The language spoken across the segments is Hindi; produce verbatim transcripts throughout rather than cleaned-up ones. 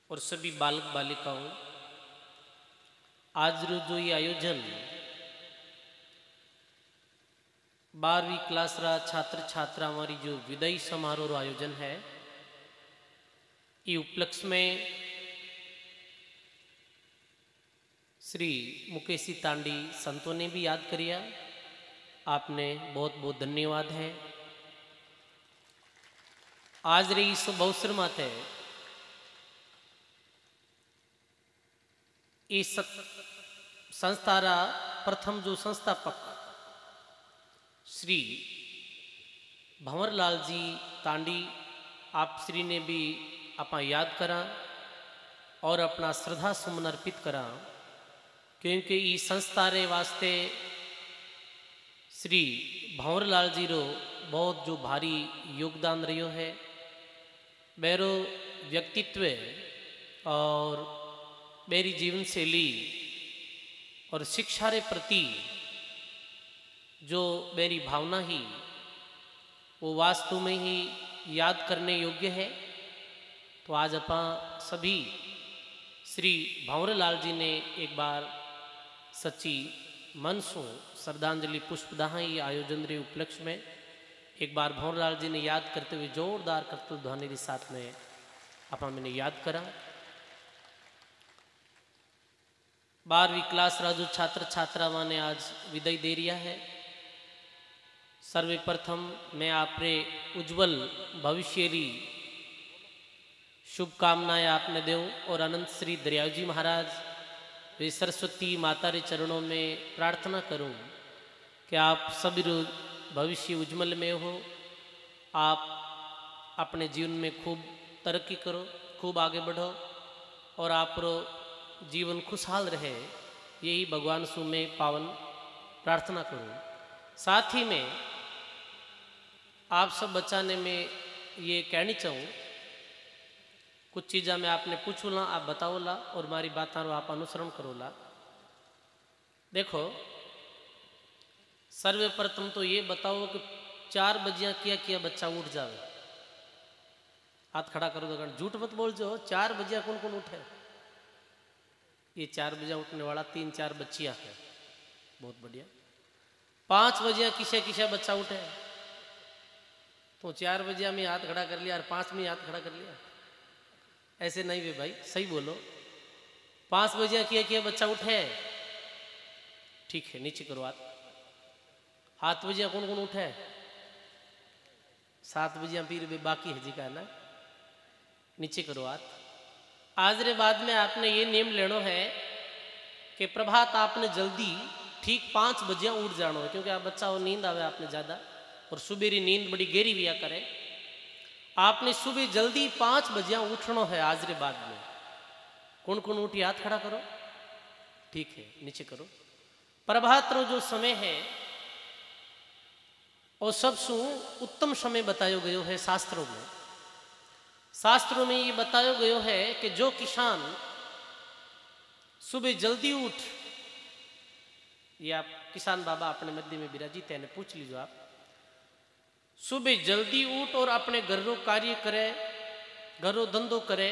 और सभी बालक बालिकाओं, आज रो जो ये आयोजन बारहवीं क्लास रा छात्र छात्रा हमारी जो विदाई समारोह आयोजन है, ये उपलक्ष्य में श्री मुकेशी तांडी संतों ने भी याद करिया। आपने बहुत बहुत धन्यवाद है। आज रे इस अवसर माते इस संस्था रा प्रथम जो संस्थापक श्री भंवरलाल जी तांडी आप श्री ने भी अपना याद करा और अपना श्रद्धा सुमन अर्पित करा, क्योंकि इस संस्था रे वास्ते श्री भंवरलाल जी रो बहुत जो भारी योगदान रहो है। मेरो व्यक्तित्व और मेरी जीवन शैली और शिक्षा रे प्रति जो मेरी भावना ही वो वास्तव में ही याद करने योग्य है। तो आज अपा सभी श्री भंवरलाल जी ने एक बार सच्ची मन सो श्रद्धांजलि पुष्पदाह ये आयोजन रे उपलक्ष्य में एक बार भंवरलाल जी ने याद करते हुए जोरदार करतल ध्वनि के साथ में अपा मैंने याद करा। बारहवीं क्लास रा जो छात्र छात्रावां ने आज विदाई दे रिया है। सर्वप्रथम मैं आपरे उज्जवल भविष्य री शुभकामनाएं आपने देऊं और अनंत श्री दरियाव जी महाराज वे सरस्वती माता रे चरणों में प्रार्थना करूं कि आप सभी भविष्य उज्जवल में हो, आप अपने जीवन में खूब तरक्की करो, खूब आगे बढ़ो और आप जीवन खुशहाल रहे, यही भगवान सु में पावन प्रार्थना करूं। साथ ही में आप सब बचाने में ये कहनी चाहूँ, कुछ चीज़ा मैं आपने पूछू ला, आप बताओ ला और हमारी बातों रो आप अनुसरण करो ला। देखो, सर्वप्रथम तो ये बताओ कि चार बजिया किया किया बच्चा उठ जावे। हाथ खड़ा करो तो झूठ मत बोल जो, चार बजिया कौन कौन उठे? ये चार बजे उठने वाला तीन चार बच्चियां है, बहुत बढ़िया। पाँच बजे किसे किसे बच्चा उठे तो चार बजे में हाथ खड़ा कर लिया और पाँच में हाथ खड़ा कर लिया, ऐसे नहीं वे भाई, सही बोलो। पाँच बजे किया किया बच्चा उठे, ठीक है, नीचे करो हाथ। हाथ बजे कौन कौन उठे? सात बजे फिर भी बाकी है जी का ना, नीचे करो हाथ। आज रे बाद में आपने ये नियम लेना है कि प्रभात आपने जल्दी ठीक पाँच बजे उठ जाना है, क्योंकि आप बच्चा हो नींद आवे आपने ज़्यादा और सुबेरी नींद बड़ी गहरी भी करे। आपने सुबह जल्दी पाँच बजे उठना है। आज रे बाद में कौन कौन उठी हाथ खड़ा करो, ठीक है, नीचे करो। प्रभात रो जो समय है और सबसे उत्तम समय बतायो गयो है शास्त्रों में। शास्त्रों में ये बताया गया है कि जो किसान सुबह जल्दी उठ, ये आप किसान बाबा अपने मध्य में विराजित है, पूछ लीजिए आप। सुबह जल्दी उठ और अपने घरों कार्य करे, घरों धंधो करे,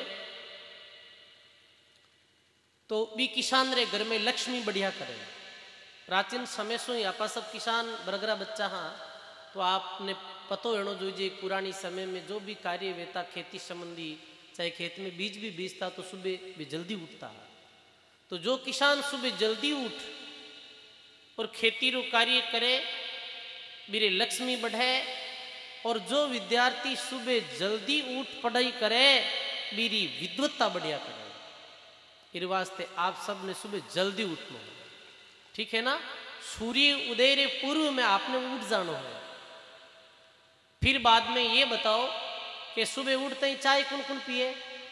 तो भी किसान रे घर में लक्ष्मी बढ़िया करे। प्राचीन समय से ही आप सब किसान बरगरा बच्चा हाँ, तो आपने पतो होना जो पुरानी समय में जो भी कार्य वेता खेती संबंधी, चाहे खेत में बीज भी बीजता तो सुबह भी जल्दी उठता है। तो जो किसान सुबह जल्दी उठ और खेती रो कार्य करे, मेरे लक्ष्मी बढ़े। और जो विद्यार्थी सुबह जल्दी उठ पढ़ाई करे, मेरी विद्वत्ता बढ़िया करे। इस वास्ते आप सब ने सुबह जल्दी उठना है, ठीक है ना। सूर्य उदय रे पूर्व में आपने उठ जाना है। फिर बाद में ये बताओ कि सुबह उठते ही चाय कौन कौन पिए?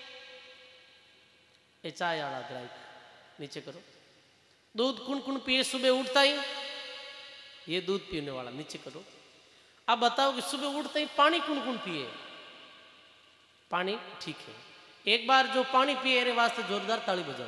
ये चाय वाला ग्राहक नीचे करो। दूध कौन कौन पिए सुबह उठता ही? ये दूध पीने वाला नीचे करो। अब बताओ कि सुबह उठते ही पानी कौन कौन पिए? पानी, ठीक है। एक बार जो पानी पिए रे वास्ते जोरदार ताली बजाओ।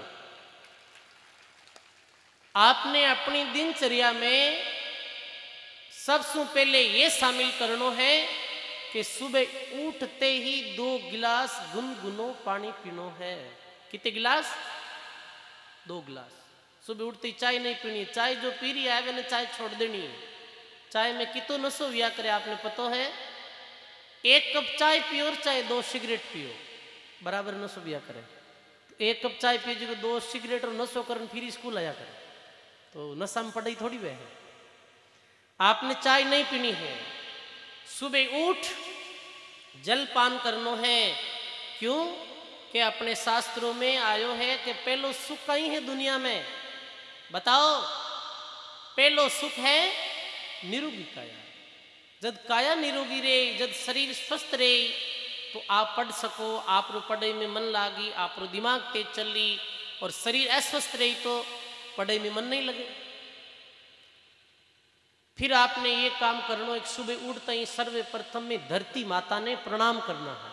आपने अपनी दिनचर्या में सबसे पहले ये शामिल करना है कि सुबह उठते ही दो गिलास गुनगुनो पानी पीनो है। कितने गिलास? दो गिलास। सुबह उठते ही चाय नहीं पीनी, चाय जो पी रही है मैंने चाय छोड़ देनी है। चाय में कितो नशो व्या करे आपने पता है? एक कप चाय पियो और चाहे दो सिगरेट पियो, बराबर नशो व्या करे। एक कप चाय पिए जो दो सिगरेट और नशो करन फिर स्कूल आया करे, तो नशा में पढ़ाई थोड़ी वह है। आपने चाय नहीं पीनी है, सुबह उठ जलपान करनो है। क्यों? कि अपने शास्त्रों में आयो है कि पहलो सुख कहीं है दुनिया में, बताओ? पहलो सुख है निरोगी काया। जब काया निरोगी रे, जब शरीर स्वस्थ रे, तो आप पढ़ सको, आप रो पढ़ाई में मन लागी, आप रो दिमाग तेज चली। और शरीर अस्वस्थ रही तो पढ़ाई में मन नहीं लगे। फिर आपने ये काम करना, एक सुबह उठते ही सर्वे प्रथम में धरती माता ने प्रणाम करना है।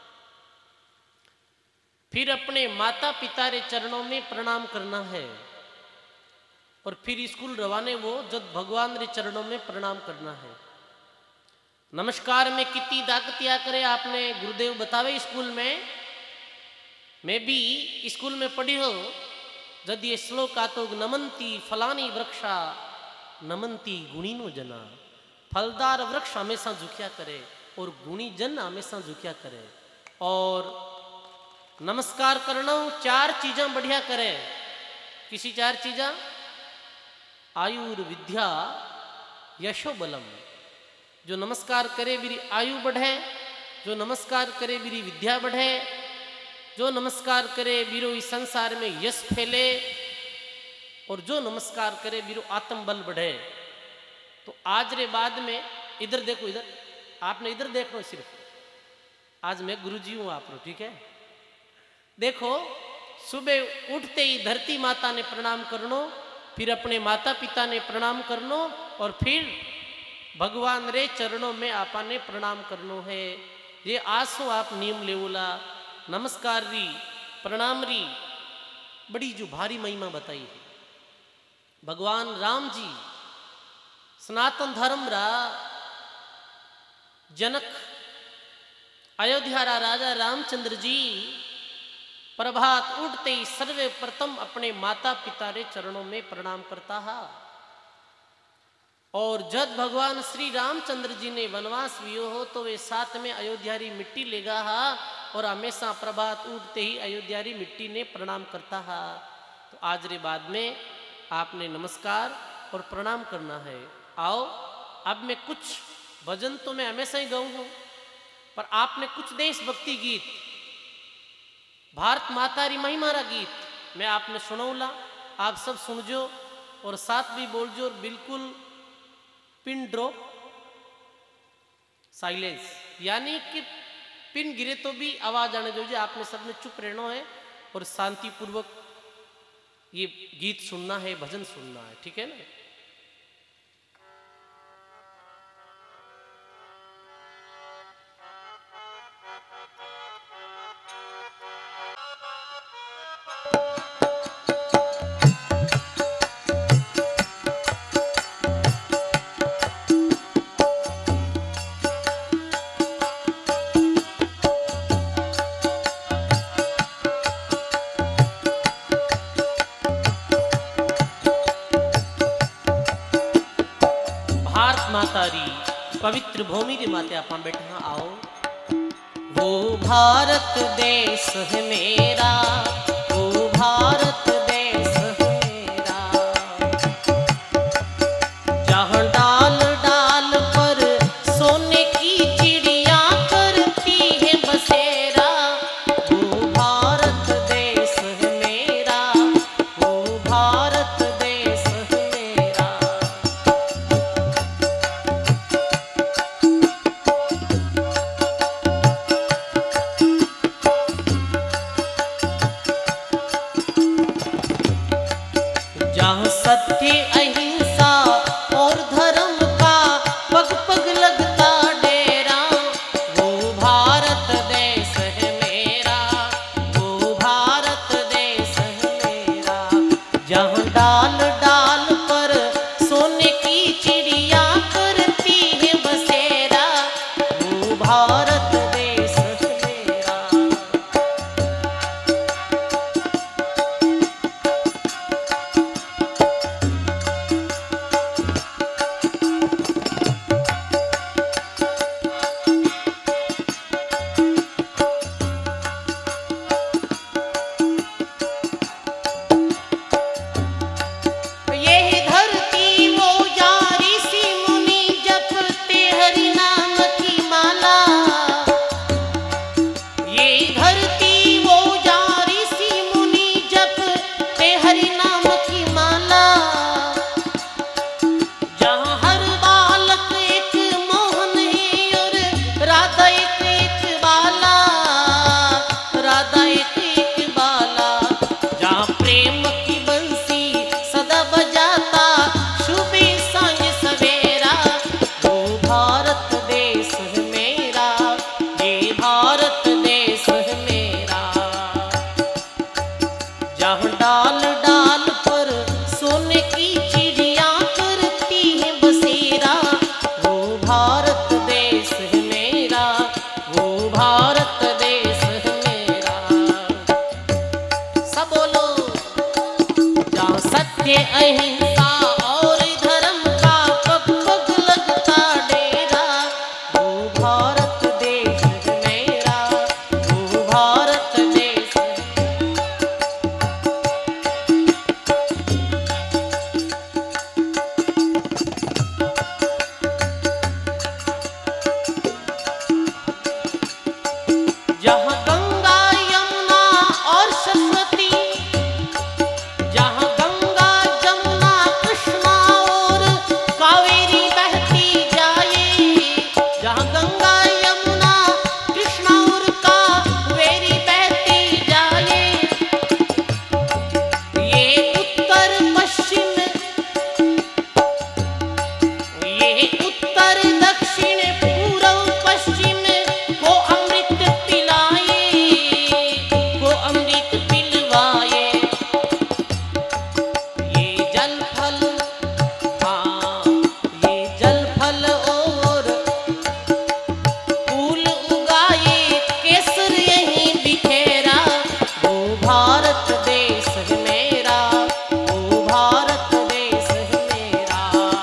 फिर अपने माता पिता रे चरणों में प्रणाम करना है। और फिर स्कूल रवाने वो जब भगवान रे चरणों में प्रणाम करना है। नमस्कार में कितनी दागतिया करे आपने गुरुदेव बतावे स्कूल में। मैं भी स्कूल में पढ़ी हो, जब ये श्लोक आतो नमंती फलानी वृक्षा नमंती गुणीनो जना। फलदार वृक्ष हमेशा झुकिया करे और गुणी जन हमेशा झुकिया करे। और नमस्कार करना चार चीज़ें बढ़िया करे। किसी चार चीज़ें? आयुर विद्या यशो बलम। जो नमस्कार करे मेरी आयु बढ़े, जो नमस्कार करे मेरी विद्या बढ़े, जो नमस्कार करे बीरो इस संसार में यश फैले, और जो नमस्कार करे बीरो आत्म बल बढ़े। तो आज रे बाद में इधर देखो, इधर आपने इधर देखो सिर्फ। आज मैं गुरुजी हूं आप लोग, ठीक है? देखो, सुबह उठते ही धरती माता ने प्रणाम करनो, फिर अपने माता पिता ने प्रणाम करनो, और फिर भगवान रे चरणों में आपा ने प्रणाम करनो है। ये आसो आप नियम लेवला नमस्कार री प्रणाम री बड़ी जो भारी महिमा बताई है। भगवान राम जी सनातन धर्म रा जनक, अयोध्या रा राजा रामचंद्र जी प्रभात उठते ही सर्वे प्रथम अपने माता पिता रे चरणों में प्रणाम करता है। और जब भगवान श्री रामचंद्र जी ने वनवास वियो हो तो वे साथ में अयोध्या री मिट्टी लेगा हा, और हमेशा प्रभात उठते ही अयोध्या री मिट्टी ने प्रणाम करता है। तो आज रे बाद में आपने नमस्कार और प्रणाम करना है। आओ, अब मैं कुछ भजन तो मैं हमेशा ही गाऊं हूं, पर आपने कुछ देशभक्ति गीत, भारत माता री महिमा रा गीत मैं आपने सुनौला। आप सब सुनजो और साथ भी बोलजो, और बिल्कुल पिन ड्रॉप साइलेंस, यानी कि पिन गिरे तो भी आवाज आने दो। आपने सबने चुप रहना है और शांतिपूर्वक ये गीत सुनना है, भजन सुनना है, ठीक है ना? पवित्र भूमि रे माते आपा बैठा। आओ, वो भारत देश है मेरा, वो भारत देश है मेरा, जहाँ डाल डाल पर सोने की चिड़िया करती है बसेरा। वो भारत देश है मेरा, वो भारत देश है मेरा। जहाँ सत्य अहिंसा और धर्म का पग पग लगता डेरा, वो भारत देश है मेरा, वो भारत देश है मेरा। जहाँ डाल डाल पर सोने की चिड़िया करती है बसेरा, वो भारत देश है मेरा। जहाँ डाल डाल पर सोने की चिड़िया करती है बसेरा, वो भारत देश है मेरा, वो भारत देश है मेरा। सब बोलो। जहाँ सत्य अहिंसा और धर्म का पग पग लगता डेरा, वो भारत देश है मेरा, वो भारत देश है। जहाँ गंगा यमुना और सरस्वती, जहाँ गंगा जमुना कृष्णा और कावेरी बहती जाए, जहाँ गंगा यमुना कृष्णा और कावेरी बहती जाए, ये उत्तर पश्चिम, ये उत्तर दक्षिण पूर्व पश्चिम को अमृत पिलाए, को अमृत पिलवाए। ये जल फल, हाँ ये जल फल और फूल उगाए, केसर यहीं बिखेरा, वो भारत देश है मेरा, वो भारत देश है मेरा।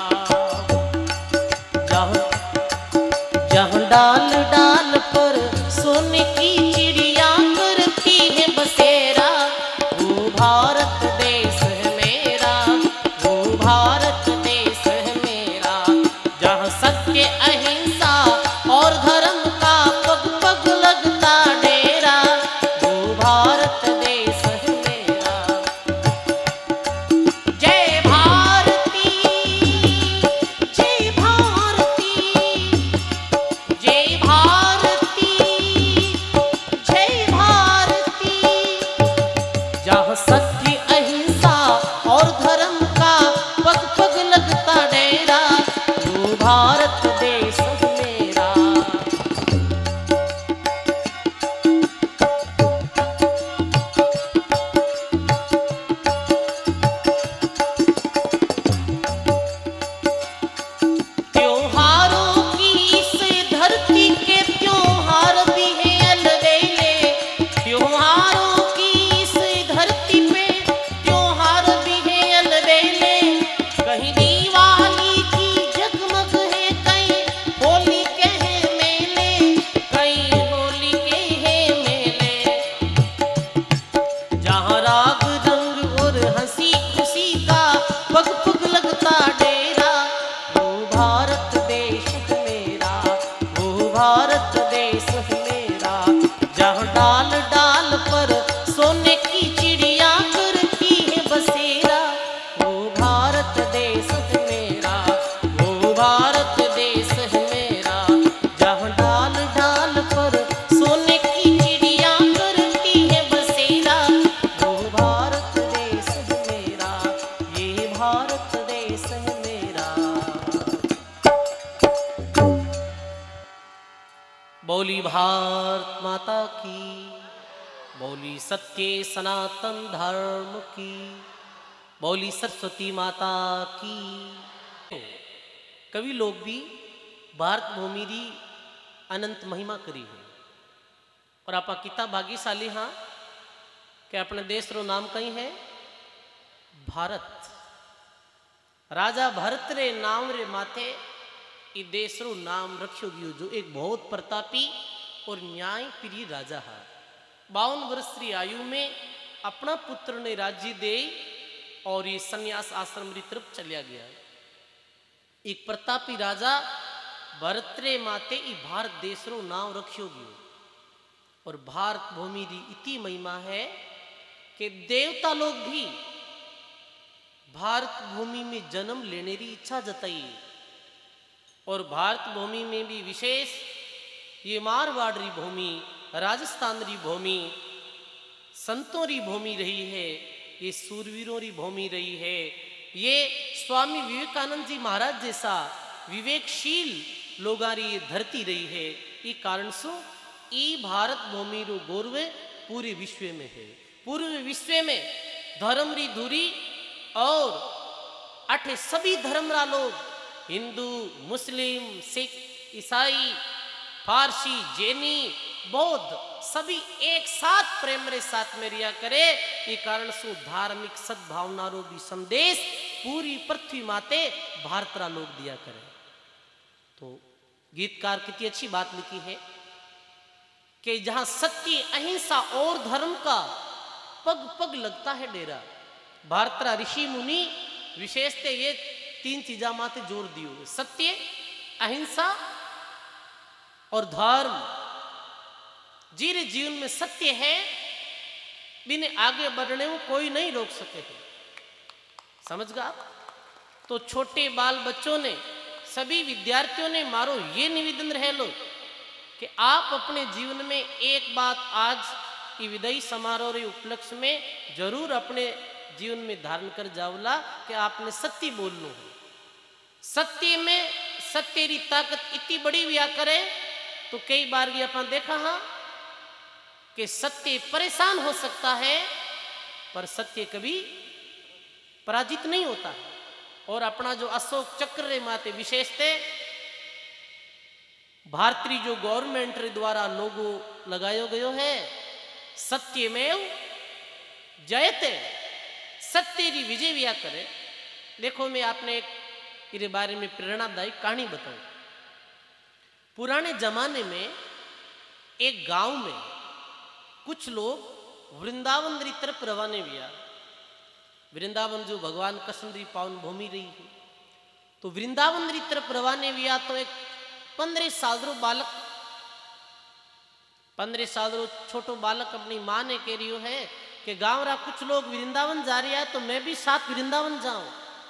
जहाँ जहाँ डाल डाल पर सोने की चिड़िया करती है बसेरा, वो भारत देश है मेरा, वो भारत देश है मेरा। जहाँ सत्य अहिंसा और धर्म का पग पग लगता डेरा, वो भारत देश है मेरा। जय भारती, जय भारती, जय भारती, जय भारती। जहाँ सत्य अहिंसा और धर्म का पग पग लगता डेरा, वो भारत देश है मेरा। त्योहारों की इस धरती के त्योहार भी है अलबेले, त्योहारों की इस धरती पे त्योहार भी है अलबेले। कहीं दिवाली की जगमग है, कहीं होली के हैं मेले, कहीं होली के हैं मेले। जहाँ राग रंग और हंसी खुशी का पग पग लगता डेरा, वो भारत देश है मेरा, वो भारत देश है मेरा। जहाँ डाल डाल पर सोने की चिड़िया करती है बसेरा, वो भारत देश है मेरा, वो भारत देश है मेरा। जहाँ डाल डाल पर सोने की चिड़िया करती है बसेरा, वो भारत देश है मेरा, ये भारत देश है मेरा। बोली भारत माता की, बोली सत्य सनातन धर्म की, बोली सरस्वती माता की। कवि लोग भी भारत भूमि री अनंत महिमा करी है। और आपा कितना भाग्यशाली हाँ कि अपने देश रो नाम कहीं है भारत। राजा भरत रे नाम रे माथे ई देश रो नाम रखियो गयो, जो एक बहुत प्रतापी और न्याय प्रिय राजा है। बावन वर्ष की आयु में अपना पुत्र ने राज्य दे और ये संन्यास आश्रम की तरफ चलिया गया। एक प्रतापी राजा भरत रे माते ई भारत देश रो नाम रखियो गयो। और भारत भूमि री इतनी महिमा है कि देवता लोग भी भारत भूमि में जन्म लेने की इच्छा जताई। और भारत भूमि में भी विशेष ये मारवाड़ री भूमि, राजस्थान री भूमि संतों री भूमि रही है, ये सूरवीरों री भूमि रही है। ये स्वामी विवेकानंद जी महाराज जैसा विवेकशील लोगारी ये धरती रही है। ये कारण सो ई भारत भूमि रो गौरव पूरे विश्व में है। पूरे विश्व में धर्म री धुरी और अठे सभी धर्म रा लोग हिंदू मुस्लिम सिख ईसाई फारसी जैनी बौद्ध सभी एक साथ प्रेम रे साथ में रिया करे। ये कारण सु धार्मिक सद्भावना रो भी संदेश पूरी पृथ्वी माते भारत रा लोग दिया करे। तो गीतकार कितनी अच्छी बात लिखी है कि जहां सत्य अहिंसा और धर्म का पग पग लगता है डेरा। भारत रा ऋषि मुनि विशेषते ये तीन चीजा माते जोर दियो, सत्य अहिंसा और धर्म। जीरे जीवन में सत्य है बिने आगे बढ़ने को कोई नहीं रोक सके है, समझ गए आप। तो छोटे बाल बच्चों ने सभी विद्यार्थियों ने मारो ये निवेदन रह लो कि आप अपने जीवन में एक बात आज की विदाई समारोह के उपलक्ष्य में जरूर अपने जीवन में धारण कर जाओला कि आपने सत्य बोलना है। सत्य में सत्य री ताकत इतनी बड़ी व्या करे तो कई बार भी अपन देखा हाँ कि सत्य परेशान हो सकता है पर सत्य कभी पराजित नहीं होता है। और अपना जो अशोक चक्र रे माते विशेषते भारतीय जो गवर्नमेंट रे द्वारा लोगो लगायो गयो है सत्यमेव जयते, सत्य री विजय व्या करे। देखो मैं आपने एक इस बारे में प्रेरणादायी कहानी बताऊं। पुराने जमाने में एक गांव में कुछ लोग वृंदावन री तरफ रवाने हुआ। वृंदावन जो भगवान कृष्ण री पावन भूमि रही है, तो वृंदावन री तरफ रवाने हुआ। तो एक पंद्रह साल रो बालक पंद्रह साल रो छोटो बालक अपनी माँ ने कह रही है कि गांव रा कुछ लोग वृंदावन जा रही है तो मैं भी साथ वृंदावन जाऊं।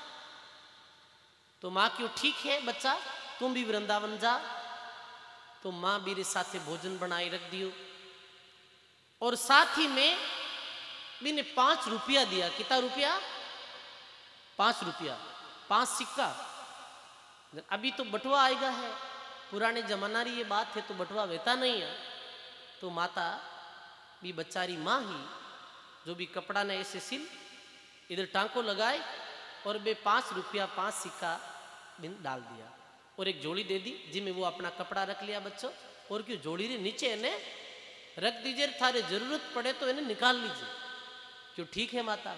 तो माँ क्यों ठीक है बच्चा तुम भी वृंदावन जा। तो माँ मेरे साथे भोजन बनाए रख दियो और साथ ही में मैंने पांच रुपया दिया। कितना रुपया? पांच रुपया, पांच सिक्का। अभी तो बटुआ आएगा है, पुराने जमाना री ये बात है तो बटुआ वेता नहीं है। तो माता भी बच्चारी माँ ही जो भी कपड़ा ने ऐसे सिल इधर टांको लगाए और बे पांच रुपया पांच सिक्का बिन डाल दिया और एक जोड़ी दे दी जिसमें वो अपना कपड़ा रख लिया बच्चों। और क्यों जोड़ी रे नीचे इन्हें रख दीजिए, थारे जरूरत पड़े तो इन्हें निकाल लीजिए। क्यों ठीक है माता।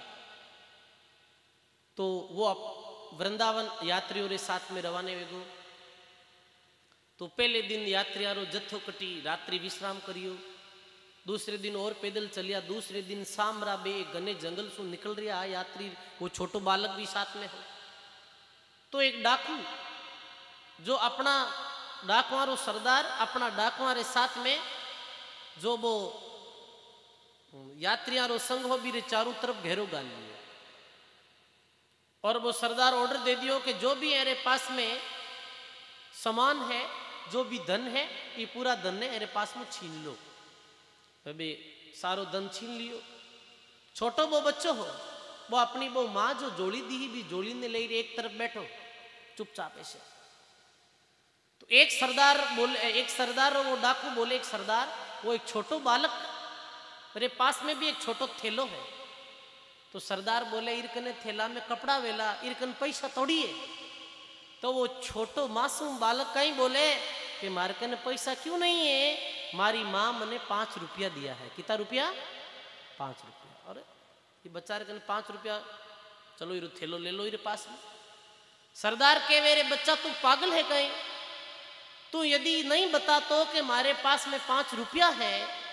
तो वो वृंदावन यात्रियों रे साथ में रवाने वेगो। तो पहले दिन यात्रियों रो जत्थो कटी रात्रि विश्राम करियो। दूसरे दिन और पैदल चलिया। दूसरे दिन शाम रा बे घने जंगल सु निकल रहा यात्री, वो छोटो बालक भी साथ में हो। तो एक डाकू जो अपना डाकुआरो सरदार अपना डाकुआरे साथ में जो वो यात्रियों रो संग हो भी रे चारों तरफ घेरो गाल लियो। और वो सरदार ऑर्डर दे दियो कि जो भी मेरे पास में सामान है जो भी धन है ये पूरा धन ने मेरे पास में छीन लो। अबे सारो धन छीन लियो। छोटो वो बच्चो हो वो अपनी वो माँ जो जोड़ी दी भी जोड़ी ने ले एक तरफ बैठो चुपचाप ऐसे। तो एक सरदार बोले एक सरदार वो डाकू बोले एक सरदार वो एक छोटो बालक मेरे पास में भी एक छोटो थैलो है। तो सरदार बोले इरकने थैला में कपड़ा वेला इरकन पैसा तोड़ी है। तो वो छोटो मासूम बालक कहीं बोले कि मारे कने पैसा क्यों नहीं है, मारी माँ मैंने पांच रुपया दिया है। कितना रुपया? पांच रुपया। अरे ये बच्चा कने पांच रुपया, चलो इरो थैलो ले लो इरे पास में। सरदार के वेरे बच्चा तू पागल है कहीं, तू यदि नहीं बता तो कि मारे पास में पांच रुपया है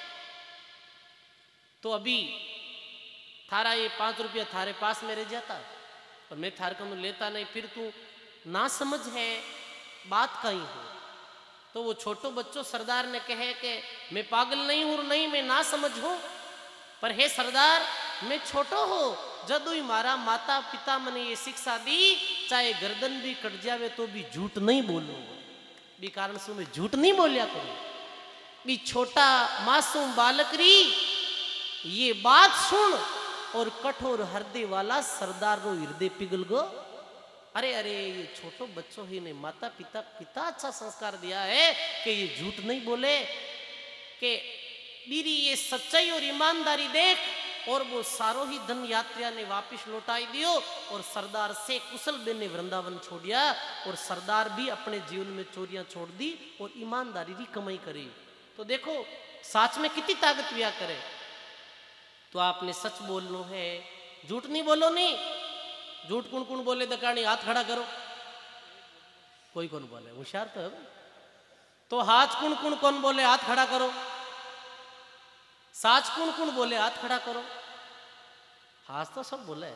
तो अभी थारा ये पांच रुपया थारे पास में रह जाता और मैं थारे को लेता नहीं, फिर तू ना समझ है बात कहीं हो। तो वो छोटो बच्चों सरदार ने कहे कि मैं पागल नहीं हूं नहीं मैं ना समझ हूं, पर हे सरदार मैं छोटो हो जदू ही मारा माता पिता मैंने ये शिक्षा दी चाहे गर्दन भी कट जावे तो भी झूठ नहीं बोलूंगा। बी कारण से मैं झूठ नहीं बोलिया करूं। बी छोटा मासूम बालक री ये बात सुन और कठोर हृदय वाला सरदार रो हृदय पिघल गो। अरे अरे ये छोटो बच्चों ही ने माता पिता कितना अच्छा संस्कार दिया है कि ये झूठ नहीं बोले, कि मेरी ये सच्चाई और ईमानदारी देख और वो सारो ही धन यात्रिया ने वापिस लौटाई दियो और सरदार से कुशल बेन ने वृंदावन छोड़िया और सरदार भी अपने जीवन में चोरियां छोड़ दी और ईमानदारी की कमाई करी। तो देखो साच में कितनी ताकत व्या करे। तो आपने सच बोलना है, झूठ नहीं बोलो। नहीं झूठ कौन कौन बोले दकानी हाथ खड़ा करो, कोई कौन बोले, होशियार तो है। तो हाथ कुण कुण कौन बोले हाथ खड़ा करो, साच कुण कुण बोले हाथ खड़ा करो। हाथ तो सब बोले।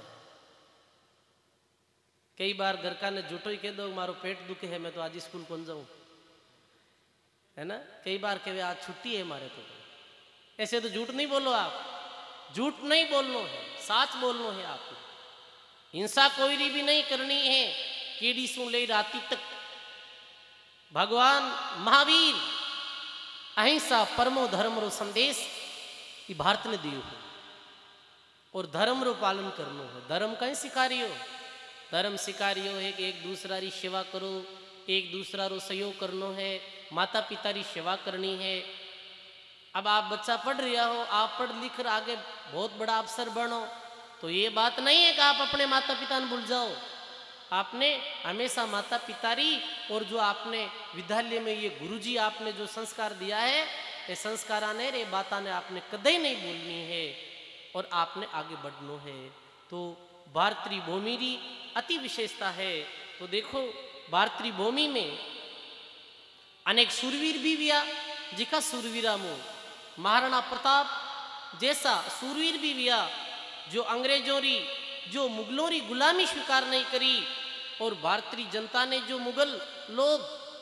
कई बार घर का ने झूठो ही कह दो मारो पेट दुखे है मैं तो आज स्कूल कौन जाऊं, है ना। कई बार कहे आज छुट्टी है मारे तो। ऐसे तो झूठ नहीं बोलो आप, झूठ नहीं बोलना है, साच बोलना है आपको। हिंसा कोई भी नहीं करनी है। कीड़ी सु ले राती तक भगवान महावीर अहिंसा परमो धर्म रो संदेश ये भारत ने दियो है और धर्म रो पालन करनो है। धर्म कहीं सिखारियो, धर्म सिखारियो है कि एक दूसरा री सेवा करो, एक दूसरा रो सहयोग करनो है, माता पिता री सेवा करनी है। अब आप बच्चा पढ़ रहा हो, आप पढ़ लिख कर आगे बहुत बड़ा अफसर बनो, तो ये बात नहीं है कि आप अपने माता पिता ने भूल जाओ। आपने हमेशा माता पिता री और जो आपने विद्यालय में ये गुरुजी आपने जो संस्कार दिया है, ये संस्कार ने रे बाता ने आपने कदे नहीं बोलनी है और आपने आगे बढ़ना है। तो भारतीय भूमि री अति विशेषता है। तो देखो भारतीय भूमि में अनेक सूरवीर भी विया, जिका सूरवीरा मुँह महाराणा प्रताप जैसा सूरवीर भी विया जो अंग्रेजों री जो मुगलों री गुलामी स्वीकार नहीं करी और भारतीय जनता ने जो मुगल लोग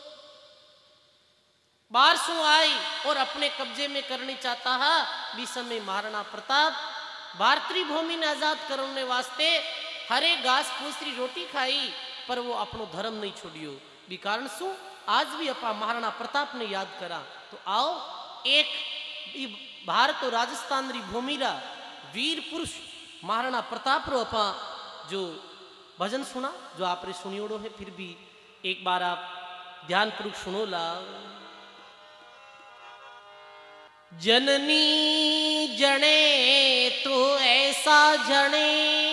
बाहर सु आई और अपने कब्जे में करनी चाहता है, भी समय महाराणा प्रताप भारतीय भूमि ने आजाद करने वास्ते हरे घास फूस री रोटी खाई पर वो अपनो धर्म नहीं छोड़ियो। भी कारण सु आज भी अपा महाराणा प्रताप ने याद करा। तो आओ एक भारत और राजस्थान री भूमि रा वीर पुरुष महाराणा प्रताप रो अपा जो भजन सुना जो आपने सुनियोड़ो है, फिर भी एक बार आप ध्यान पूर्वक सुनो ला। जननी जने तो ऐसा जने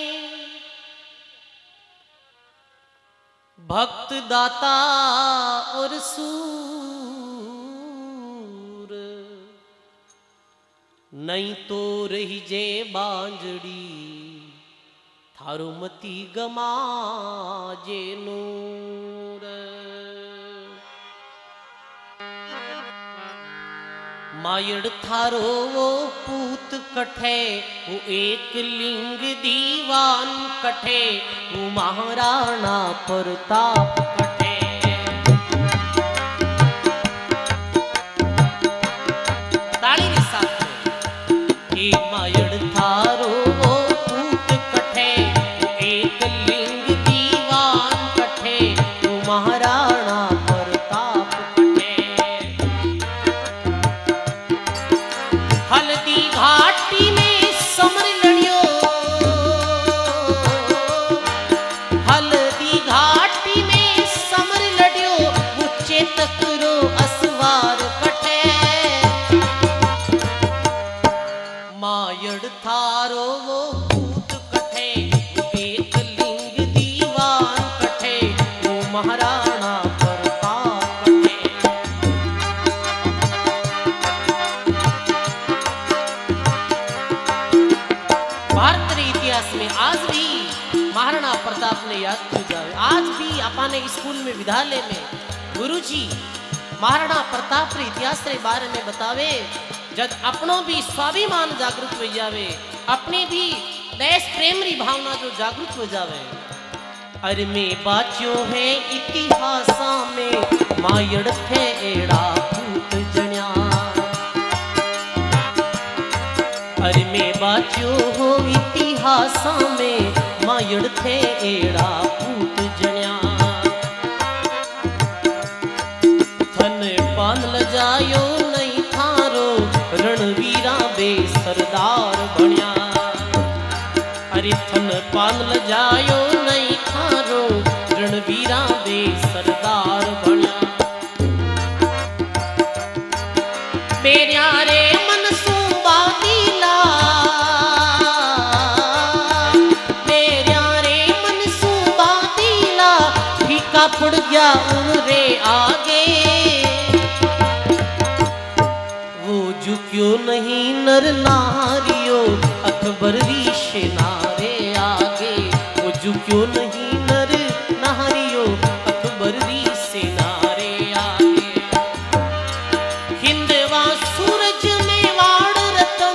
भक्त दाता और सूर, नहीं तो रही जे बांजड़ी थारो मती गमा जे नूर। मायड़ थारो वो पूत कठे वो एक लिंग दीवान कठे वो महाराणा प्रताप कठे। ताली रे साथ में मायड़ थारो वो पूत कठे वो एक लिंग दीवान कठे वो महाराणा प्रताप कठे। हल्दी घाटी में समर लड़ियो, हल्दी घाटी में समर लड़ियो वो चेतक रो असवार कठे। मायड़ थारो वो पूत कठे वो एक लिंग दीवान कठे वो महाराणा प्रताप कठे। भारतीय इतिहास में आज भी महाराणा प्रताप ने याद किया जाए। आज भी अपने स्कूल में विद्यालय में गुरुजी महाराणा प्रताप रे इतिहास रे बारे में बतावे, जब अपनों भी स्वाभिमान जागृत हो जावे, अपनी भी देश प्रेम री भावना जो जागृत हो जावे। अरे में बाच्यो है इतिहासा में मायड़ थे एड़ा भूत जण्या। अरे में बाच्यो हो इतिहासा में मायड़ थे एड़ा भूत जण्या। थन पान लजायो नहीं थारो रणवीरा बे सरदार बण्या। अरे थन पान लजायो नहीं थारो रणवीरा बे सरदार बण्या। मेरा रे मन सु बादीला नर नारियो अकबर री सेनारे आगे, वो झुक्यो नहीं नर नारियो अकबर री सेनारे आगे। हिंदवा सूरज मेवाड़ रतन,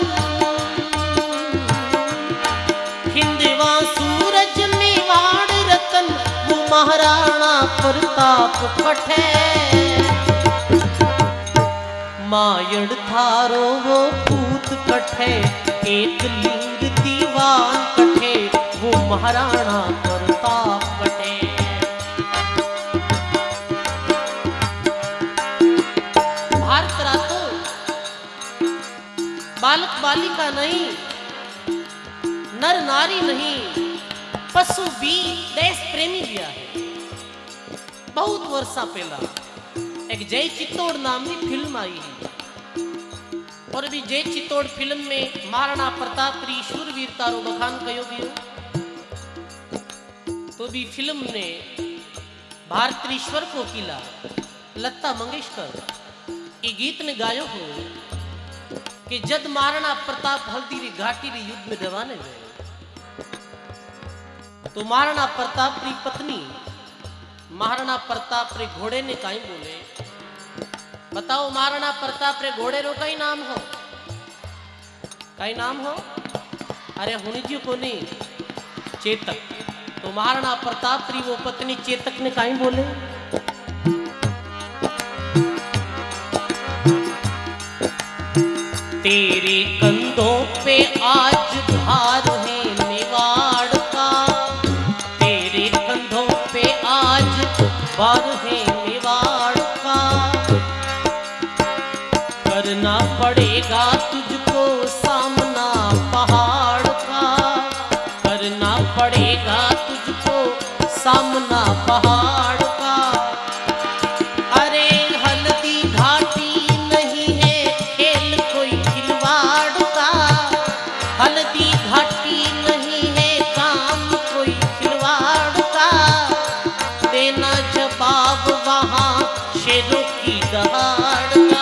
हिंदवा सूरज मेवाड़ रतन, वो महाराणा प्रताप कठे। मायड़ थारो वो पूत कठे, एक लिंग दीवान कठे, वो महाराणा प्रताप कठे। भारत रातो बालक बालिका नहीं, नर नारी नहीं, पशु भी देश प्रेमी भी है। बहुत वर्षा पहला एक जय चित्तौड़ नाम की फिल्म आई है, और भी जय चित्तौड़ फिल्म में महाराणा प्रताप री शूरवीरता रो बखान कयो गयो। तो भी फिल्म ने भारतीय स्वर कोकिला लता मंगेशकर ये गीत ने गायो हो कि जद महाराणा प्रताप हल्दी री घाटी री युद्ध में दवाने गए, तो महाराणा प्रताप री पत्नी महाराणा प्रताप रे घोड़े ने काई बोले, बताओ महाराणा प्रताप रे घोड़े रो कई नाम हो, कई नाम हो? अरे हुनिजी को नहीं, चेतक। तो महाराणा प्रताप री वो पत्नी चेतक ने काई बोले, तेरे कंधों पे आज भार है मेवाड़ का, तेरे कंधों पे आज भार है मेवाड़ का, करना पड़ेगा तुझको सामना पहाड़ का, करना पड़ेगा तुझको सामना पहाड़ का। अरे हल्दी घाटी नहीं है खेल कोई खिलवाड़ का, हल्दी घाटी नहीं है काम कोई खिलवाड़ का, देना जवाब वहां शेरों की दहाड़ का।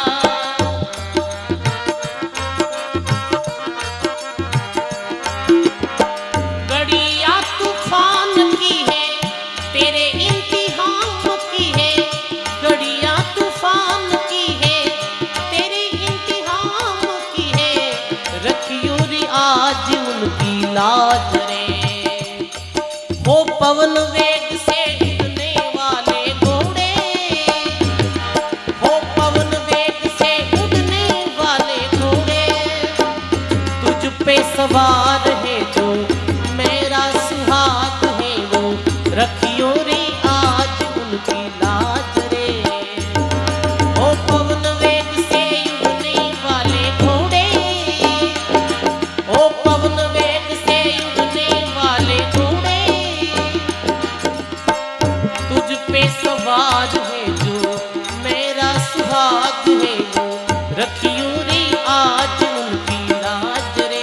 गड़िया तूफान की है तेरे इम्तिहान की है, गड़िया तूफान की है तेरे इम्तिहान की है, रखियो रे आज उनकी लाज रे। हो पवन वेग से उड़ने वाले घोड़े, हो पवन वेग से उड़ने वाले घोड़े, तुझ पे सवार है जो मेरा सुहाग है, वो रखियो रे आज उनकी लाज रे। ओ पवन वेग से उड़ने वाले घोड़े, ओ पवन वेग से उड़ने वाले घोड़े, तुझ पे सवार है जो मेरा सुहाग है, वो रखियो रे आज उनकी लाज रे।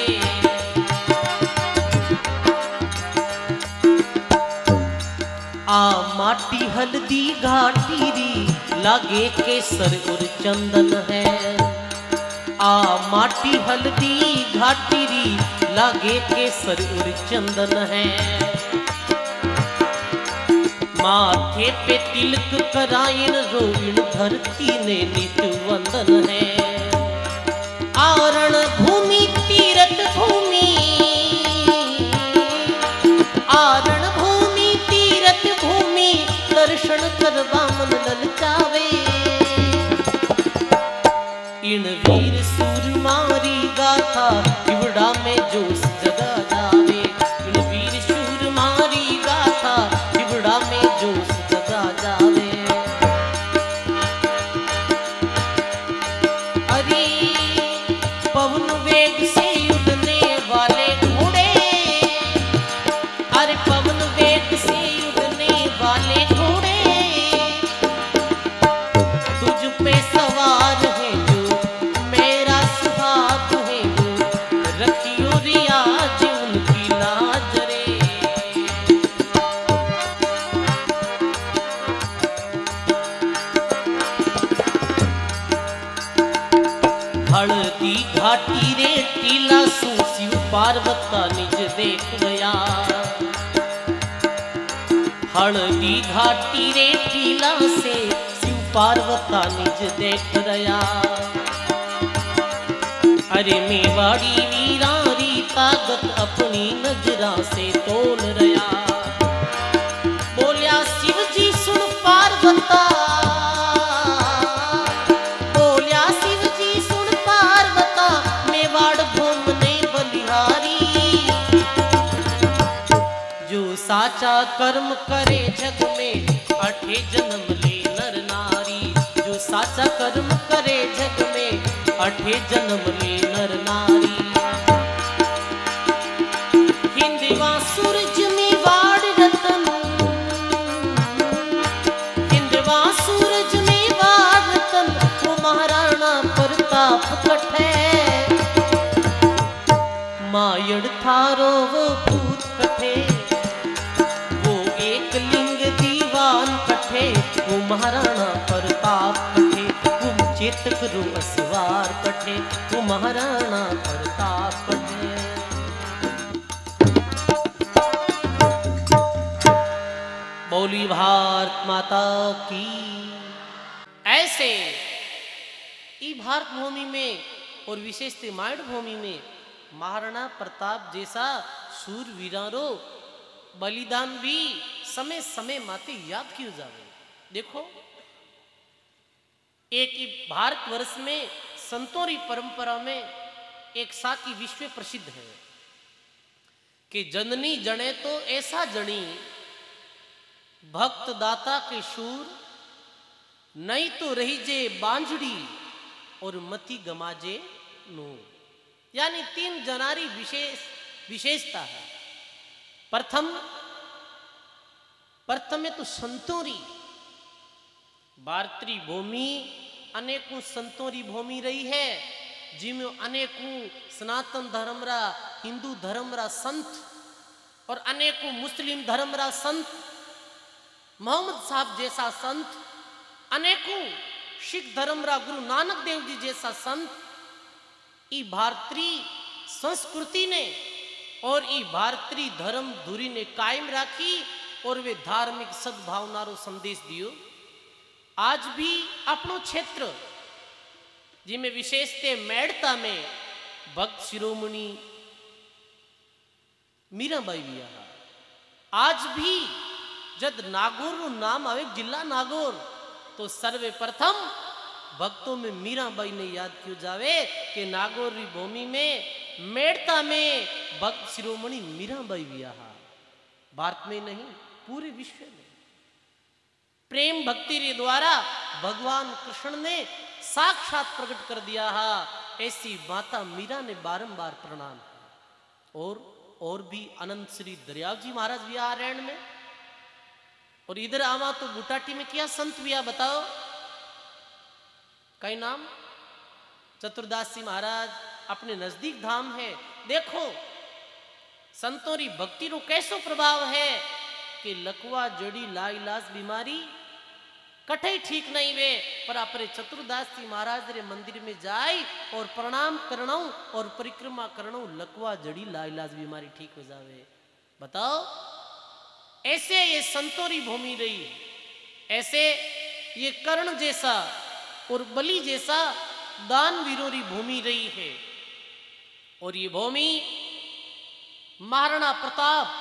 आ माटी हल्दी घाटी री लागे केसर और चंदन है, आ माटी हल्दी घाटी री लागे केसर और चंदन है, माथे पे तिलक कराइन रोइण धरती ने नित वंदन है। आरण भूमि तीरथ भूमि, आरण भूमि तीरथ भूमि, दर्शन करवा मन ललचावे। इन वीर सूरमारी गाथा इवड़ा में जोश जगा जावे, इन वीर सूरमारी गाथा इवड़ा में जोश जगा जावे। पार्वता निज देख गया। हल्दी घाटी रे टीला से शिव पार्वता निज देख रया। अरे मेवाड़ी वीरारी ताकत अपनी नजरा से तोल रया। बोलिया शिव जी सुन पार्वता, बोलिया शिव जी सुन पार्वता, मेवाड़ घूमने बलिहारी। जो साचा कर्म करे जग में अठे जन्म ले नर नारी। जो साचा कर्म करे जग में अठे जन्म ले नर नारी। हिंदवा सूरज में वाड़ रतन, हिंदवा सूरज में वाड़ रतन, वो महाराणा प्रताप कठे। मायड़ थारो वो पूत कठे, वो एक लिंग दीवान कठे, वो महाराणा प्रताप कठे। चेतक रो असवार कठे, वो महाराणा प्रताप कठे। बोली भारत माता की। ऐसे ई भारत भूमि में और विशेषतः मायड़ भूमि में महाराणा प्रताप जैसा शूरवीरारो बलिदान भी समय समय माते याद किया जावे। देखो एक ही भारतवर्ष में संतोरी परंपरा में एक साकी विश्व प्रसिद्ध है कि जननी जने तो ऐसा जनी, भक्त दाता के शूर, नहीं तो रही जे बांझड़ी और मती गमाजे नूर। यानी तीन जनारी विशेष विशेषता है। प्रथम प्रथम में तो संतोरी भारतीय भूमि अनेकों संतों री भूमि रही है, जिनमें अनेकों सनातन धर्म रा, हिंदू धर्म रा संत और अनेकों मुस्लिम धर्म रा संत, मोहम्मद साहब जैसा संत, अनेकों सिख धर्म रा गुरु नानक देव जी जैसा संत, ई भारतीय संस्कृति ने और ई भारतीय धर्म धुरी ने कायम राखी और वे धार्मिक सद्भावना रो संदेश दियो। आज भी अपनो क्षेत्र जिनमें विशेषते मेड़ता में भक्त शिरोमणि मीराबाई भी आज भी जब नागौर रो नाम आवे, जिला नागौर, तो सर्वे प्रथम भक्तों में मीराबाई ने याद क्यों जावे कि नागौर री भूमि में मेड़ता में भक्त शिरोमणि मीराबाई भी भारत में नहीं पूरे विश्व में प्रेम भक्ति के द्वारा भगवान कृष्ण ने साक्षात प्रकट कर दिया है। ऐसी माता मीरा ने बारंबार प्रणाम और और भी अनंत श्री दरियाव जी महाराज भी आ रैण में, और इधर आवा तो बुटाटी में क्या संत भी आ बताओ कई नाम चतुर्दास जी महाराज अपने नजदीक धाम है। देखो संतों री भक्ति रो कैसो प्रभाव है कि लकवा जड़ी लाइलाज बीमारी कठे ठीक नहीं वे, पर अपने चतुर्दास जी महाराज रे मंदिर में जाए और प्रणाम करना और परिक्रमा करना, लकवा जड़ी लाइलाज बीमारी ठीक हो जावे। बताओ ऐसे ये संतों री भूमि रही, ऐसे ये कर्ण जैसा और बलि जैसा दानवीरों री भूमि रही है। और ये भूमि महाराणा प्रताप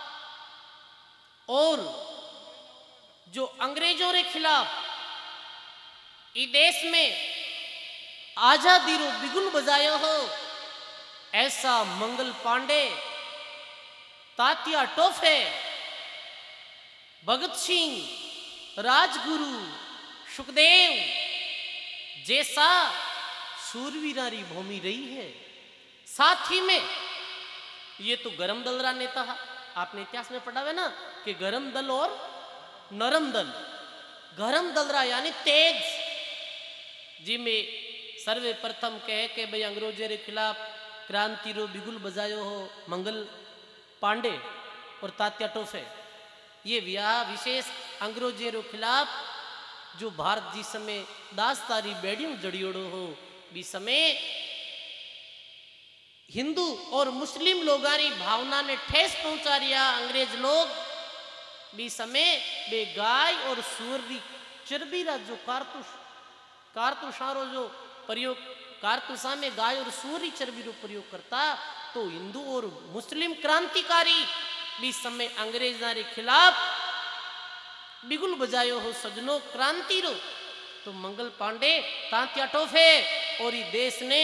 और जो अंग्रेजों के खिलाफ इस देश में आजादी रो बिगुल बजायो हो, ऐसा मंगल पांडे, तात्या टोफे, भगत सिंह, राजगुरु, सुखदेव जैसा शूरवीरारी भूमि रही है। साथ ही में ये तो गरम दल रा नेता है, आपने इतिहास में पढ़ा है ना कि गरम दल और नरम दल। गरम दल रा यानी तेज, जिसमें सर्वे प्रथम कहे के भाई अंग्रेजों के खिलाफ क्रांति रो बिगुल बजायो हो मंगल पांडे और तात्या टोफे। ये विवाह विशेष अंग्रेजों के खिलाफ जो भारत जी समय दास्तारी बेड़ियों जड़ियोड़ो हो भी समय हिंदू और मुस्लिम लोगारी भावना ने ठेस पहुंचा रिया अंग्रेज लोग भी समय बे गाय और सूअर री चर्बी रा जो कारतूस कारतूसारो जो प्रयोग कारतूसा में गाय और सूअर री चर्बी रो प्रयोग करता तो हिंदू और मुस्लिम क्रांतिकारी भी समय अंग्रेजा रे खिलाफ बिगुल बजायो हो सजनो क्रांति रो तो मंगल पांडे तांत्या टोफे और ई देश ने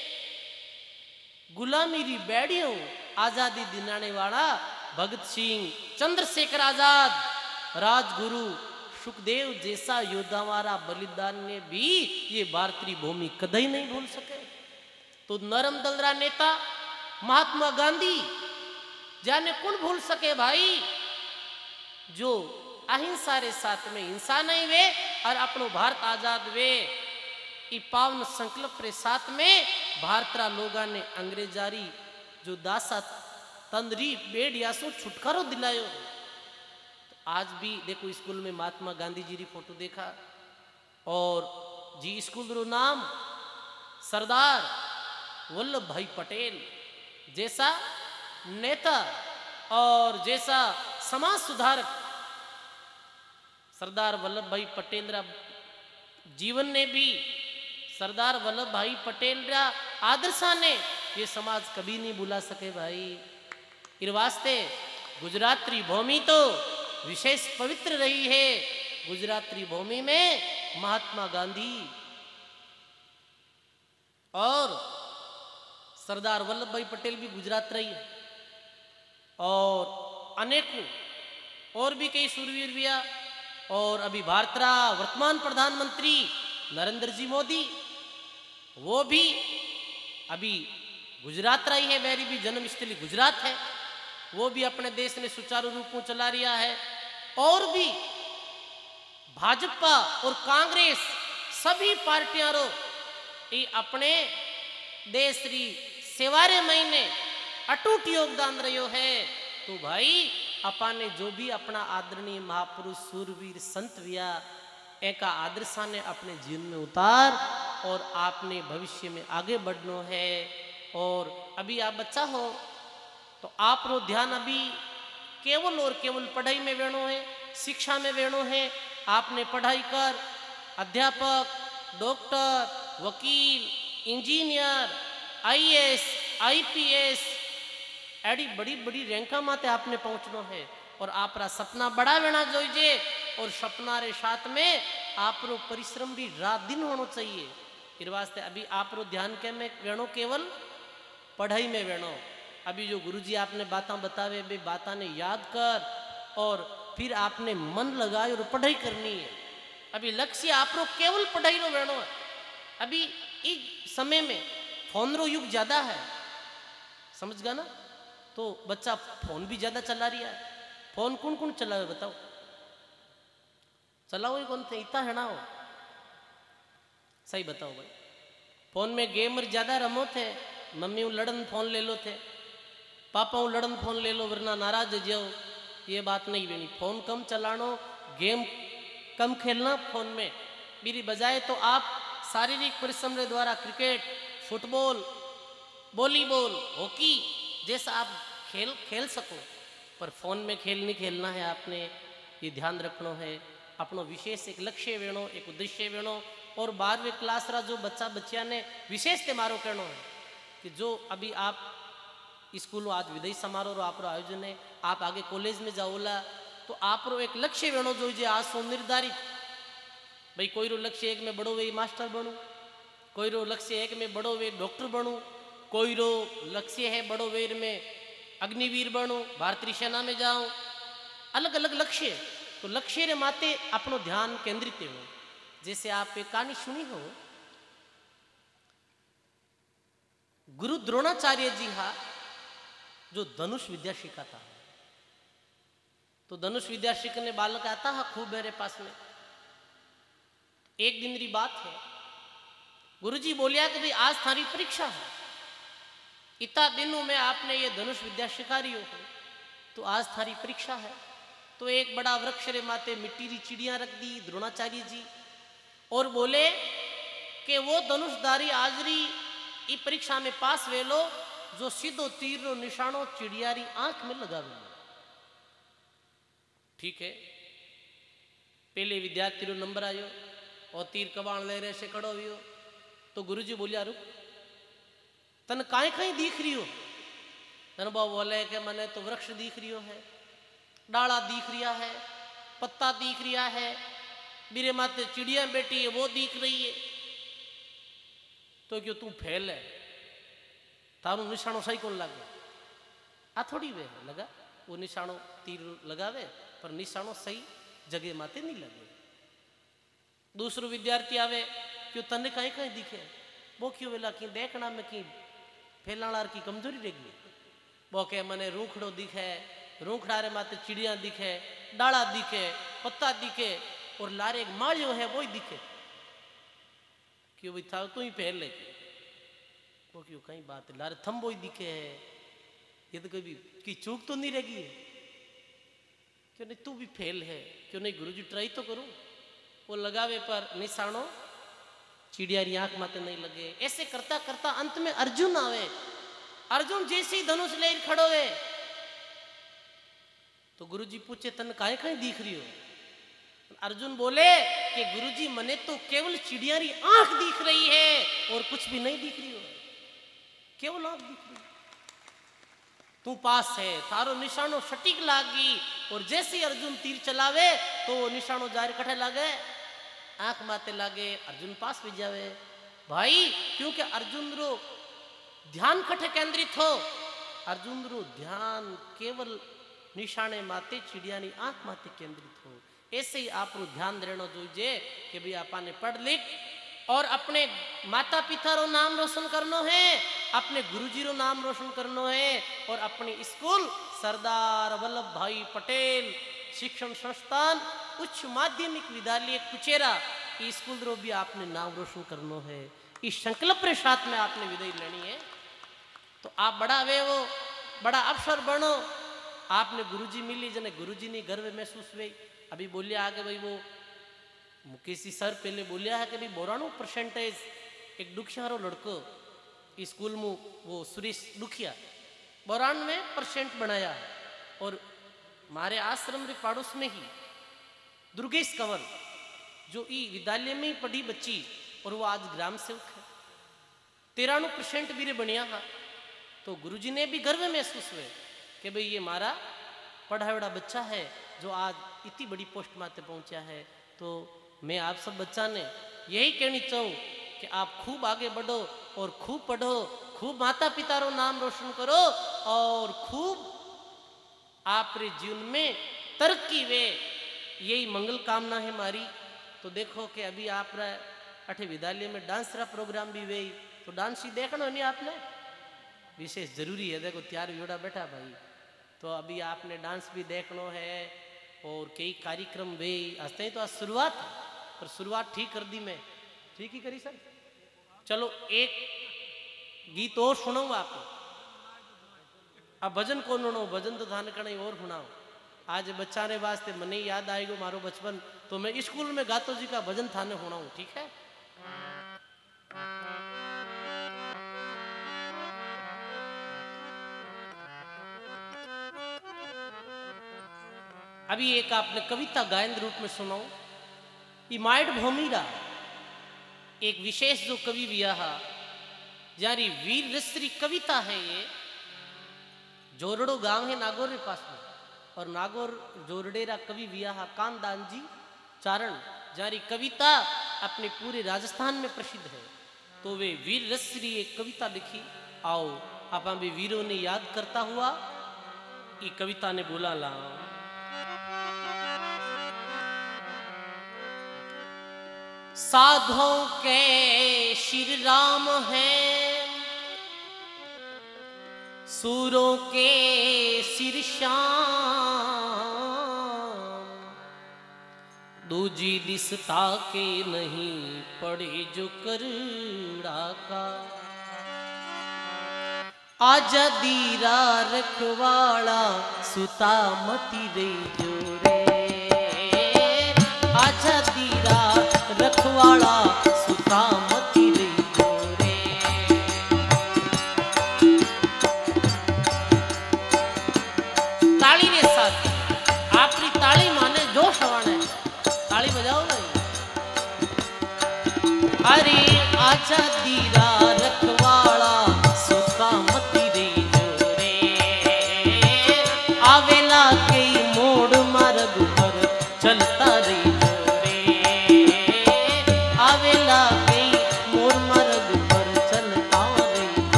गुलामी री बैडियों आजादी दिलाने वाला भगत सिंह चंद्रशेखर आजाद राजगुरु सुखदेव जैसा योद्धावारा बलिदान ने भी ये भारतीय भूमि कदई नहीं भूल सके। तो नरम दलरा नेता महात्मा गांधी जाने कौन भूल सके भाई, जो अहिंसा रे साथ में हिंसा नहीं वे और अपनो भारत आजाद वे ई पावन संकल्प रे साथ में भारतरा लोगा ने अंग्रेजारी जो दासा तंदरी बेड़िया सो छुटकारो दिलायो। तो आज भी देखो स्कूल में महात्मा गांधी जी री फोटो देखा और जी स्कूल रो नाम सरदार वल्लभ भाई पटेल जैसा नेता और जैसा समाज सुधारक सरदार वल्लभ भाई पटेल रा जीवन ने भी सरदार वल्लभ भाई पटेल रा आदर्शा ने ये समाज कभी नहीं भुला सके भाई। इस वास्ते गुजरात री भूमि तो विशेष पवित्र रही है। गुजरात री भूमि में महात्मा गांधी और सरदार वल्लभ भाई पटेल भी गुजरात रही है और अनेकों और भी कई सूरवीर भी आ और अभी भारत रा वर्तमान प्रधानमंत्री नरेंद्र जी मोदी वो भी अभी गुजरात रही है, मेरी भी जन्मस्थली गुजरात है, वो भी अपने देश ने सुचारू रूप में चला रिया है। और भी भाजपा और कांग्रेस सभी पार्टियां रो ये अपने देश री सेवारे महीने अटूट योगदान रहो है। तो भाई अपा ने जो भी अपना आदरणीय महापुरुष सूरवीर संत विया एका आदर्शा ने अपने जीवन में उतार और आपने भविष्य में आगे बढ़ना है। और अभी आप बच्चा हो तो आप रो ध्यान अभी केवल और केवल पढ़ाई में वेणो है, शिक्षा में वेणो है। आपने पढ़ाई कर अध्यापक, डॉक्टर, वकील, इंजीनियर, आईएएस, आईपीएस एडी बड़ी बड़ी रैंका माते आपने पहुंचना है और आपरा सपना बड़ा वेना जोइजे और सपना रे साथ में आपरो परिश्रम भी रात दिन होना चाहिए। इस वास्ते अभी आपरो ध्यान के में वेणो केवल पढ़ाई में वेणो। अभी जो गुरुजी आपने बातें बतावे बे बातें ने याद कर और फिर आपने मन लगाए और पढ़ाई करनी है। अभी लक्ष्य आपरो केवल पढ़ाई नो वेणो है। अभी इस समय में फोन रो युग ज्यादा है, समझ गा ना। तो बच्चा फोन भी ज्यादा चला रहा है। फोन कौन कौन चलावे बताओ, चलाओ ही कौन थे इतना है ना हो, सही बताओ भाई। फोन में गेमर ज्यादा रमो थे, मम्मी वो लड़न फोन ले लो थे, पापा वो लड़न फोन ले लो वरना नाराज जाओ, ये बात नहीं बनी। फोन कम चलानो, गेम कम खेलना फोन में मेरी बजाय तो आप शारीरिक परिश्रम के द्वारा क्रिकेट, फुटबॉल, वॉलीबॉल, हॉकी जैसा आप खेल खेल सको, पर फोन में खेल नहीं खेलना है। आपने ये ध्यान रखना है। अपनो विशेष एक लक्ष्य वेणो, एक उद्देश्य वेणो। और बारहवीं क्लास रा जो बच्चा बच्चिया ने विशेष तेमारो कहना है कि जो अभी आप स्कूल आज विदाई समारोह आप आयोजन है, आप आगे कॉलेज में जाओला तो आप रो एक लक्ष्य वेणो जो जे आज सो निर्धारित भाई। कोई रो लक्ष्य एक में बड़ो वे मास्टर बनूं, कोई रो लक्ष्य एक में बड़ो वे डॉक्टर बनूं, कोई रो लक्ष्य है बड़ो वेर में अग्निवीर बनूं, भारतीय सेना में जाऊं, अलग अलग लक्ष्य। तो लक्ष्य रे माते अपनो ध्यान केंद्रित हो। जैसे आप एक कहानी सुनी हो, गुरु द्रोणाचार्य जी हा जो धनुष विद्या सिखाता है। तो धनुष विद्या सीखने बालक आता है खूब मेरे पास में। एक दिन री बात है, गुरुजी बोलिया कि भाई आज थारी परीक्षा है, इतना दिनों में आपने ये धनुष विद्या सिखा रही हो तो आज थारी परीक्षा है। तो एक बड़ा वृक्ष रे माते मिट्टी री चिड़िया रख दी द्रोणाचार्य जी और बोले कि वो धनुषधारी आजरी ई परीक्षा में पास वे लो जो सीधो तीर रो निशानो चिड़ियारी आंख में लगावे। ठीक है, पहले विद्यार्थी रो नंबर आयो और तीर कबाण ले रहे से खड़ो हुयो तो गुरुजी बोलिया रुक तन काई काई दिख रही हो। तन बाबू बोले कि मैंने तो वृक्ष दिख रही है, डाला दिख रिया है, पत्ता दिख रिया है, मेरे माथे चिड़िया बैठी है वो दिख रही है। तो क्यों तू फेल है, तारू निशानो सही कौन लागे? आ थोड़ी वे लगा वो निशानो तीर लगावे पर निशानो सही जगह माते नहीं लगे। दूसरो विद्यार्थी आवे क्यों तने कहीं कहीं दिखे, वो क्यों वेला की देखना में की फैलाणार की कमजोरी रह गई। वो के मने रूखड़ो दिखे, रूखड़ा रे माते चिड़िया दिखे, डाला दिखे, पत्ता दिखे और लारे एक मालियो है वो ही दिखे। क्यों भाई था तू ही पहल ले, वो क्यों कहीं बात है लारे थम वो ही दिखे है, ये तो कभी की चूक तो नहीं रहेगी। क्यों नहीं तू भी फेल है, क्यों नहीं गुरुजी ट्राई तो करूं। वो लगावे पर निशानो चिड़ियारी आंख माते नहीं लगे। ऐसे करता करता अंत में अर्जुन आवे। अर्जुन जैसे ही धनुष ले खड़ो है तो गुरुजी पूछे तन काहे काहे दिख रही हो। अर्जुन बोले कि गुरुजी मने तो केवल चिड़ियारी आंख दिख रही है और कुछ भी नहीं दिख रही हो, केवल आंख दिख रही है। तू पास है, थारो निशानो सटीक लागी और जैसे अर्जुन तीर चलावे तो वो निशानो जाहिर कठे लागे, आंख माते लागे, अर्जुन पास भी जावे भाई। क्योंकि अर्जुन रो ध्यान कठे केंद्रित हो, अर्जुन रो ध्यान केवल निशाने माते चिड़ियानी आंख माते केंद्रित हो। ऐसे ही आप ध्यान देना जोइए कि भाई आपने पढ़ लिख और अपने माता पिता रो नाम रोशन करनो है, अपने गुरुजी रो नाम रोशन करनो है और अपनी स्कूल सरदार वल्लभ भाई पटेल शिक्षण संस्थान उच्च माध्यमिक विद्यालय कुचेरा स्कूल रो भी आपने नाम रोशन करनो है। इस संकल्प के साथ में आपने विदाई लेनी है तो आप बड़ा वे वो बड़ा अवसर बनो। आपने गुरुजी मिली जने गुरुजी ने गर्व महसूस हुई। अभी बोलिया आगे भाई वो मुकेशी सर पहले बोलिया है कि भाई बोराणु परसेंटेज एक दुखियारो लड़को स्कूल में वो सुरेश दुखिया बोरानवे परसेंट बनाया और हमारे आश्रम के पड़ोस में ही दुर्गेश कंवर जो ई विद्यालय में ही पढ़ी बच्ची और वो आज ग्राम सेवक है, तिरानवे परसेंट भी बनिया था। तो गुरुजी ने भी गर्व महसूस हुए कि भाई ये हमारा पढ़ा हुआ बच्चा है जो आज इतनी बड़ी पोस्ट माते पहुंचा है। तो मैं आप सब बच्चा ने यही कहनी चाहूँ कि आप खूब आगे बढ़ो और खूब पढ़ो, खूब माता पिता रो नाम रोशन करो और खूब आपरे जीवन में तरक्की वे, यही मंगल कामना है हमारी। तो देखो कि अभी आप अठे विद्यालय में डांस रा प्रोग्राम भी वे, तो डांस ही देखना नहीं आपने, विशेष जरूरी है। देखो त्यार योड़ा बैठा भाई, तो अभी आपने डांस भी देखना है और कई कार्यक्रम वे हंसते ही। तो आज शुरुआत पर शुरुआत ठीक कर दी, मैं ठीक ही करी सर। चलो एक गीत और सुनाऊंगा आपको। अब भजन कौन सुनो, भजन तो थाने कहीं और सुनाओ। आज बच्चा ने वास्ते मने याद आएगा मारो बचपन, तो मैं स्कूल में गातो जी का भजन थाने सुनाऊं, ठीक है। अभी एक आपने कविता गायन रूप में सुनाओ। ये माइट भूमिरा एक विशेष जो कवि विया जारी वीर रश्री कविता है। ये जोरड़ो गांव है नागौर के पास में, और नागौर जोरडेरा कवि विया कानदान जी चारण जारी कविता अपने पूरे राजस्थान में प्रसिद्ध है। तो वे वीर रश्री एक कविता लिखी, आओ आप भी वीरों ने याद करता हुआ ये कविता ने बोला ला। साधों के श्री राम हैं, सूरों के सिर श्याम, दूजी दिसता के नहीं पड़े जो करड़ा का। आजा दीरा रखवाड़ा सुता मती रे जोरे, आजा दीरा रखवाड़ा सुता मती रे जोरे।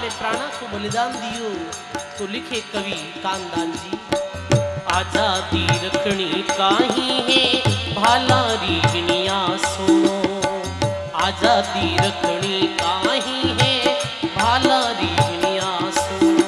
अपने प्राणों को बलिदान दियो। तो लिखे कवि कानदान जी, आजादी रखनी काहीं है भाला रीगनिया सुनो, आजादी रखनी काहीं है भाला रीगनिया सुनो।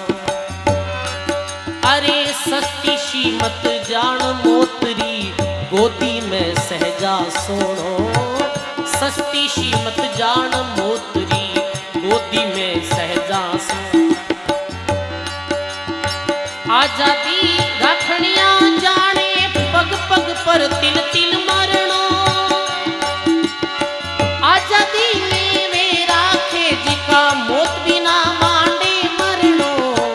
अरे सस्ती सी मत जान मोतरी गोदी में सहजा सोनो, सस्ती सी मत जान मोतरी गोदी में सहजा सोनो। आजादी रखनिया जाने पग पग पर तिल तिल मरणो, आजादी में वे राखे जिका मौत बिना मांडे मरणो।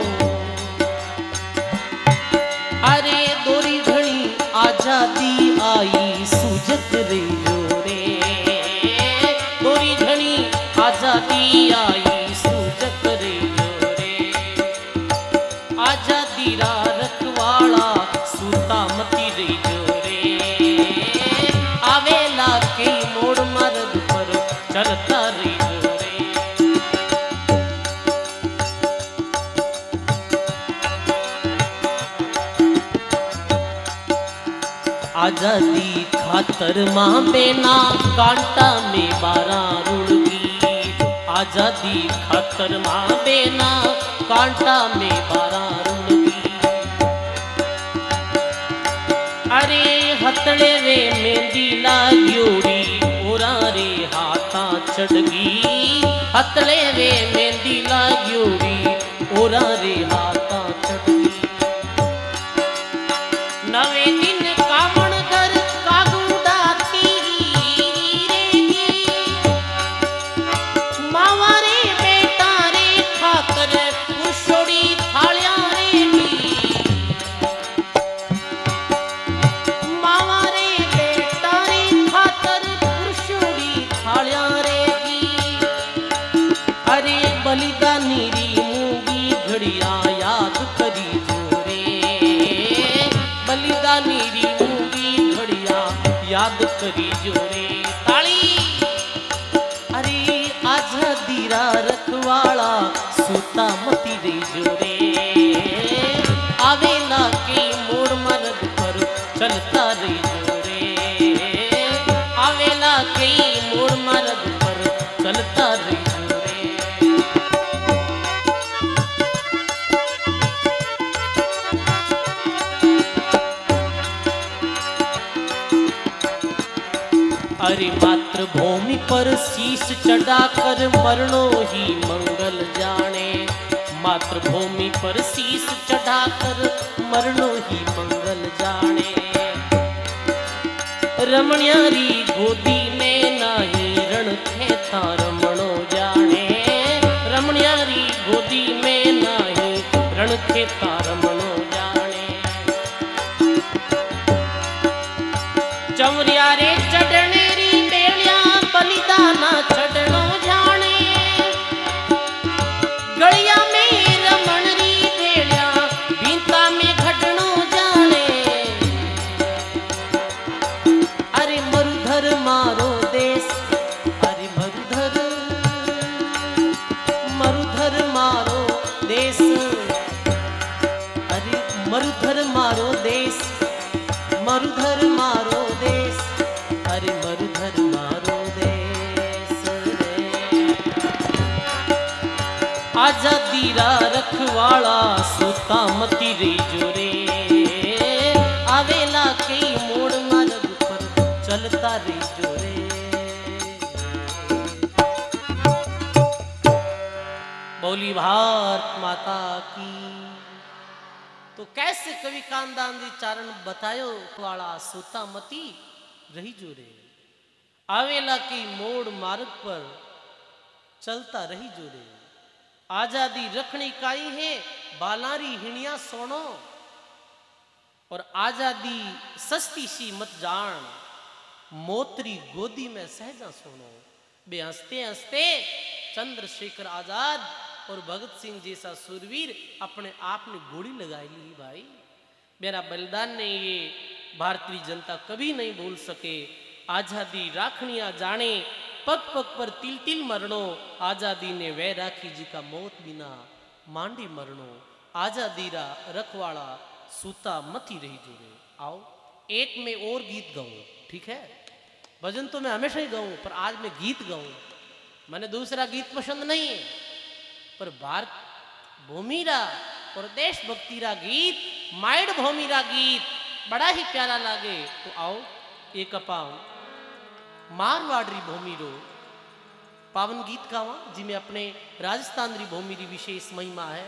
अरे दोरी घणी आजादी आई सूझत रे जोरे, दोरी घणी आजादी आई सूझत रे जोरे। आजादी रा रखवाला सूता मती रे जोरे, आवेला के मोड़ मरद पर चलता रे जोरे। आजादी खातर मां बेना कांटा में बारा रुड़गी, आजादी खातर मां बेना कांटा में बारा रुड़गी। अरे हथड़े वे मेहंदी लाग्योड़ी ओरा रे हाथा चढ़गी, हथड़े वे मेहंदी लाग्योड़ी ओरा रे हाथा चढ़गी। नवे दिन कामण कर कागुड़ा तीरेगी, मावा रे बेटा रे खातर पुरुषोड़ी थालियां रेगी। मावा रे बेटा रे खातर पुरुषोड़ी थालियां रेगी। अरे बलिदानी री मूंगी घड़िया याद करी जोरे, बलिदानी री मूंगी घड़िया याद करी जोरे। ताली अरे आजादी रा रखवाला सूता मती रे जोरे, आवेला के मोड़ मरद पर चलता रे जोरे, आवेला के मोड़ मरद पर चलता रे जोरे। अरे मातृभूमि पर शीश चढ़ाकर मरणो ही मंगल जाने, मातृभूमि पर शीश चढ़ाकर मरणो ही मंगल जाने। रमण्यारी गोदी में नाही रण थे था रमणो जाने, रमण्यारी गोदी में नाही रण थे था रमणो जाने। चमरिया रे चढ़ने बलिदाना छड़नो जाने, गलिया में रमण री भेड़िया भींता में घटनो जाने। अरे मरुधर मारो देश, अरे मरुधर मरुधर मारो देश, अरे मरुधर मारो देश, मरुधर मारो देश, अरे मरुधर मारो आजादी रा रखवाला सूता मती रे जोरे, आवेला के मोड़ मरद पर चलता रे जोरे। बोली भारत माता की। तो कैसे कवि कानदान जी चारण बतायो वाला सूता मती रही जोरे, आवेला की मोड़ मार्ग पर चलता रही जोरे। आजादी रखनी काई है बालारी हिणिया सोनो, और आजादी सस्ती सी मत जान मोतरी गोदी में सहजा सोनो। बे हंसते हंसते चंद्रशेखर आजाद और भगत सिंह जैसा सूरवीर अपने आप ने गोली लगाई ली। भाई मेरा बलिदान ने ये भारतीय जनता कभी नहीं भूल सके। आजादी राखनिया जाने पग पग पर तिल तिल मरणो, आजादी ने वह राखी जी का मौत बिना मांडी मरणो, आजादी रा रखवाड़ा सूता मती रही जुड़े। आओ एक में और गीत गाऊं, ठीक है? भजन तो मैं हमेशा ही गाऊं, पर आज मैं गीत गाऊं। मैंने दूसरा गीत पसंद नहीं है, पर भारत भूमि रा और देशभक्ति रा गीत, माइड भूमि रा गीत बड़ा ही प्यारा लागे। तो आओ एक अपाऊं मारवाड़ी भूमि रो पावन गीत गावा, जिमें अपने राजस्थान री भूमि री विशेष महिमा है।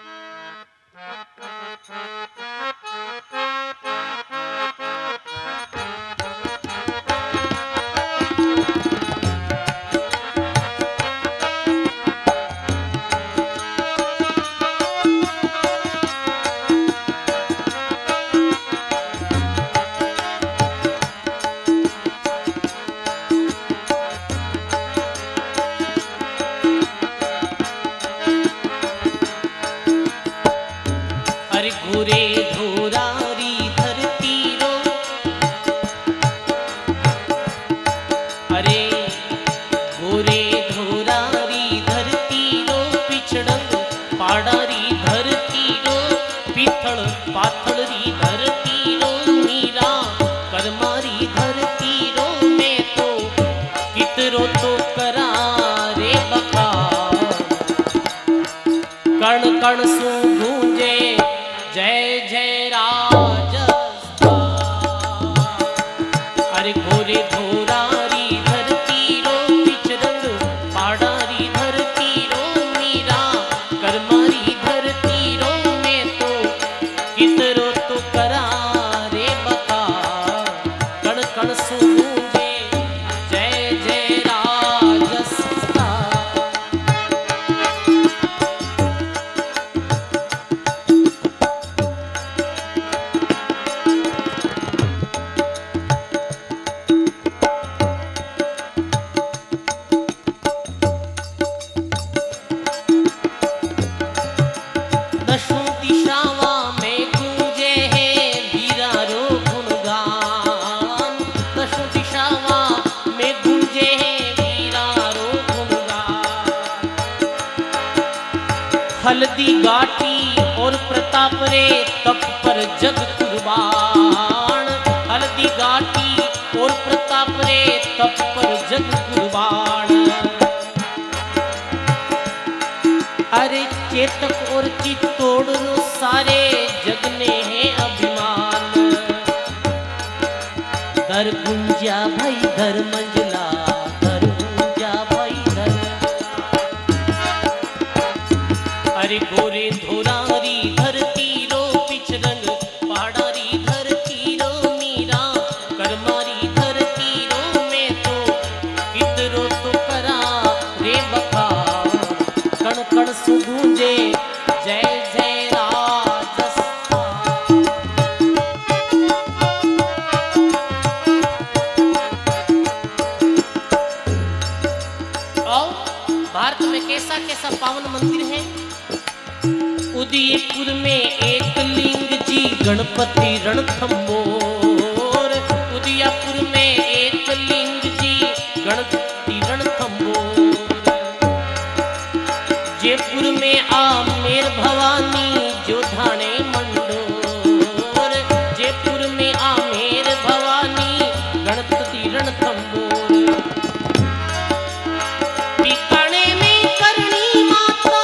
घोरे धोरारी धरती रो, अरे घोरे धोरारी धरती रो, पिछड़ंग पाड़ारी धरती रो, पिथल पाथल री धरती रो, मीरा करमारी धरती रो, मैं तो कितरो तो करा रे बका, कण कण सु गूंजे जय जय राजस्थान। अरे घोरे धोरारी धरती रो, पिछरंग पाड़ारी धरती रो, मीरा करमारी धरती रो, मैं तो कितरो तो करा रे बका, कण कण सु गूंजे जय जय राजस्थान। हल्दी घाटी और प्रताप रे तप पर जग कुर्बान, हल्दी घाटी और प्रताप रे तप पर जग कुर्बान। अरे चेतक और चित्तौड़ रो सारे जग ने है अभिमान, धर गुंजा भाई धर मंजला, धर गुंजा भाई धर। अरे गोरे धोरारी धरती रो, पिछरंग पहाड़ारी धरती रो, मीरा करमारी धरती रो, मैं तो कितरो तो करा रे बका, कण कण सु गूंजे जय जय राजस्थान। आओ भारत में कैसा कैसा पावन मंदिर है। उदयपुर में एक लिंग जी गणपति रणथंबोर, उदयपुर में एक लिंग जी गणपति रणथंबोर, जयपुर में आमेर भवानी जो धाने मंडोर, जयपुर में आमेर भवानी गणपति रणथंबोर, बीकाने में करणी माता,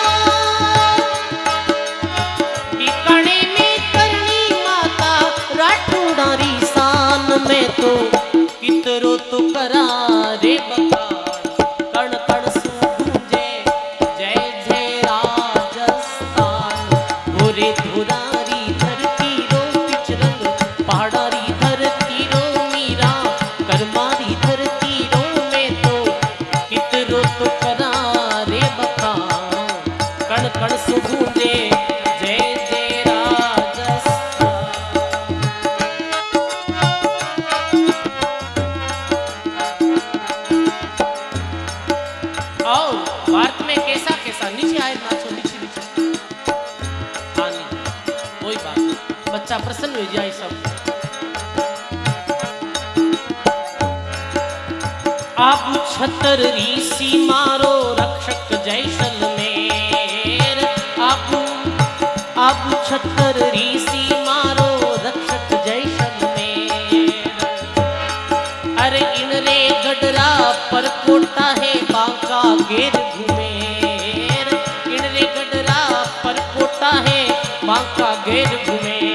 बीकाने में करणी माता, राठौड़ारी शान में तो कितरो तो करा रे बका, कण कण सु गूंजे जय जय राजस्थान। घोरे धोरारी धरती रो, पिछरंग पहाड़ारी धरती रो, मीरा करमारी धरती रो, मैं तो कितरो तो करा रे बका, कण कण सु गूंजे जय जय राजस्थान। आओ भारत में कैसा कैसा, नीचे आए नाचो, नीचे नीचे, हाँ नीचे, कोई बात नहीं, बच्चा प्रसन्न हो जाए सब। आबू छतर ऋषि मारो रक्षक जैसलमेर। आबू आबू छतर ऋषि मारो रक्षक जैसलमेर। अरे इन रे गडरा पर कोटा है बांका गेर घुमेर। इन रे गडरा पर कोटा है बांका गेर घुमेर।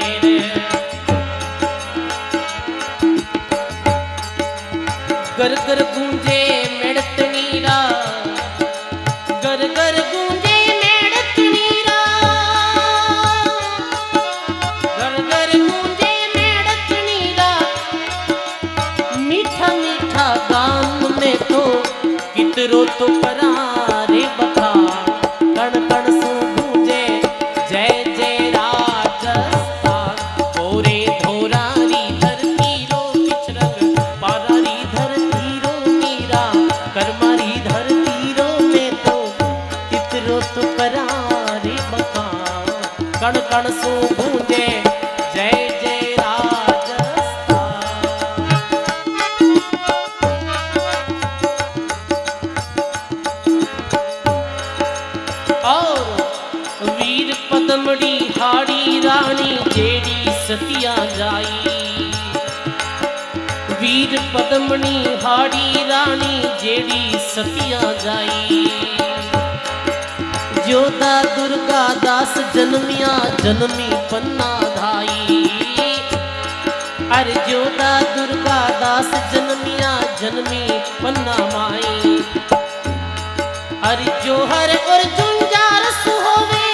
गर गर गूंजे मेड़त नीरा, गर गर गूंजे मेड़त नीरा, गर गर गूंजे मेड़त नीरा। मीठा मीठा गान में तो कितरो तो करारे बता। कण कण सु गूंजे जय जय राजस्थान। गोरे धोरारी धरती रो पिछरंग पारारी धरती रो मीरा। करमारी धरती रो में तो कितरो तो करारे बता। कण कण सु गूंजे जय जय राजस्थान। और वीर पदमड़ी हाड़ी रानी जेड़ी सतिया जाई। वीर पदमणी हाड़ी रानी जेड़ी सतिया जाई। जोधा दुर्गा दास जन्मिया जन्मी पन्ना धाई। अरे जोधा दुर्गा दास जन्मिया जन्मी पन्ना माई। अरे जोहर और जुंजार सुहोवे,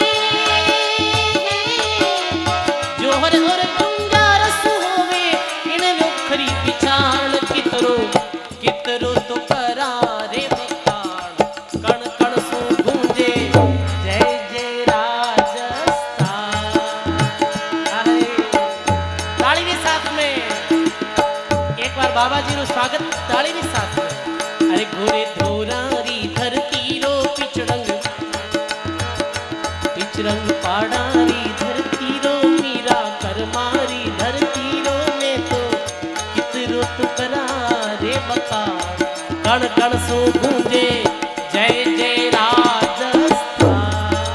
जोहर और जुंजार सुहोवे। इन लोखरी पिछाण कितरो कितरो तो करारे बखान। कण कण सु गूंजे जय जय राजस्थान। अरे ताली भी साथ में, एक बार बाबा जी रो स्वागत ताली भी साथ में। अरे गोरे धोरारी धरती रो पिछड़ंग, पिछरंग पाड़ारी धरती रो मीरा। करमारी धरती रो में तो कितरो तो करारे बका। कण कण सु गूंजे जय जय राजस्थान।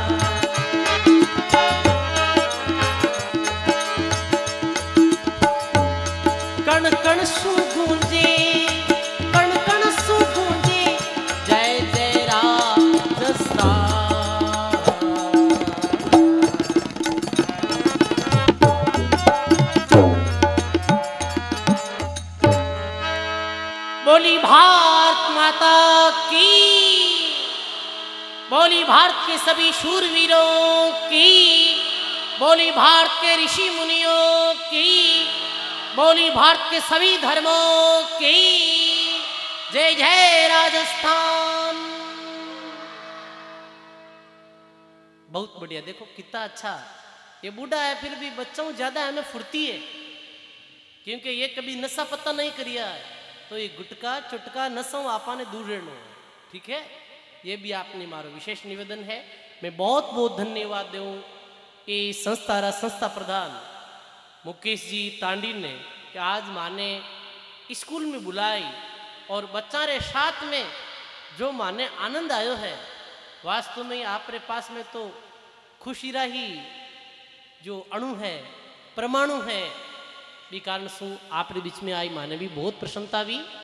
कण कण सु गूंजे, कण कण सु गूंजे जय जय राजस्थान। बोली भारत माता की, बोली भारत के सभी शूरवीरों की, बोली भारत के ऋषि मुनियों की, बोली भारत के सभी धर्मों की। जय जय राजस्थान। बहुत बढ़िया, देखो कितना अच्छा। ये बूढ़ा है फिर भी बच्चों ज्यादा हमें फुर्ती है, क्योंकि ये कभी नशा पत्ता नहीं करिया है। तो ये गुटका चुटका नशों आपा ने दूर रहना है, ठीक है। ये भी आपने मारो विशेष निवेदन है। मैं बहुत बहुत धन्यवाद दूँ ये संस्था रा संस्था प्रधान मुकेश जी तांडी ने कि आज माने स्कूल में बुलाई और बच्चा रे साथ में जो माने आनंद आयो है। वास्तव में आपरे पास में तो खुशी रही जो अणु है परमाणु है, कारण शू आप बीच में आई माने भी बहुत प्रसन्नता भी।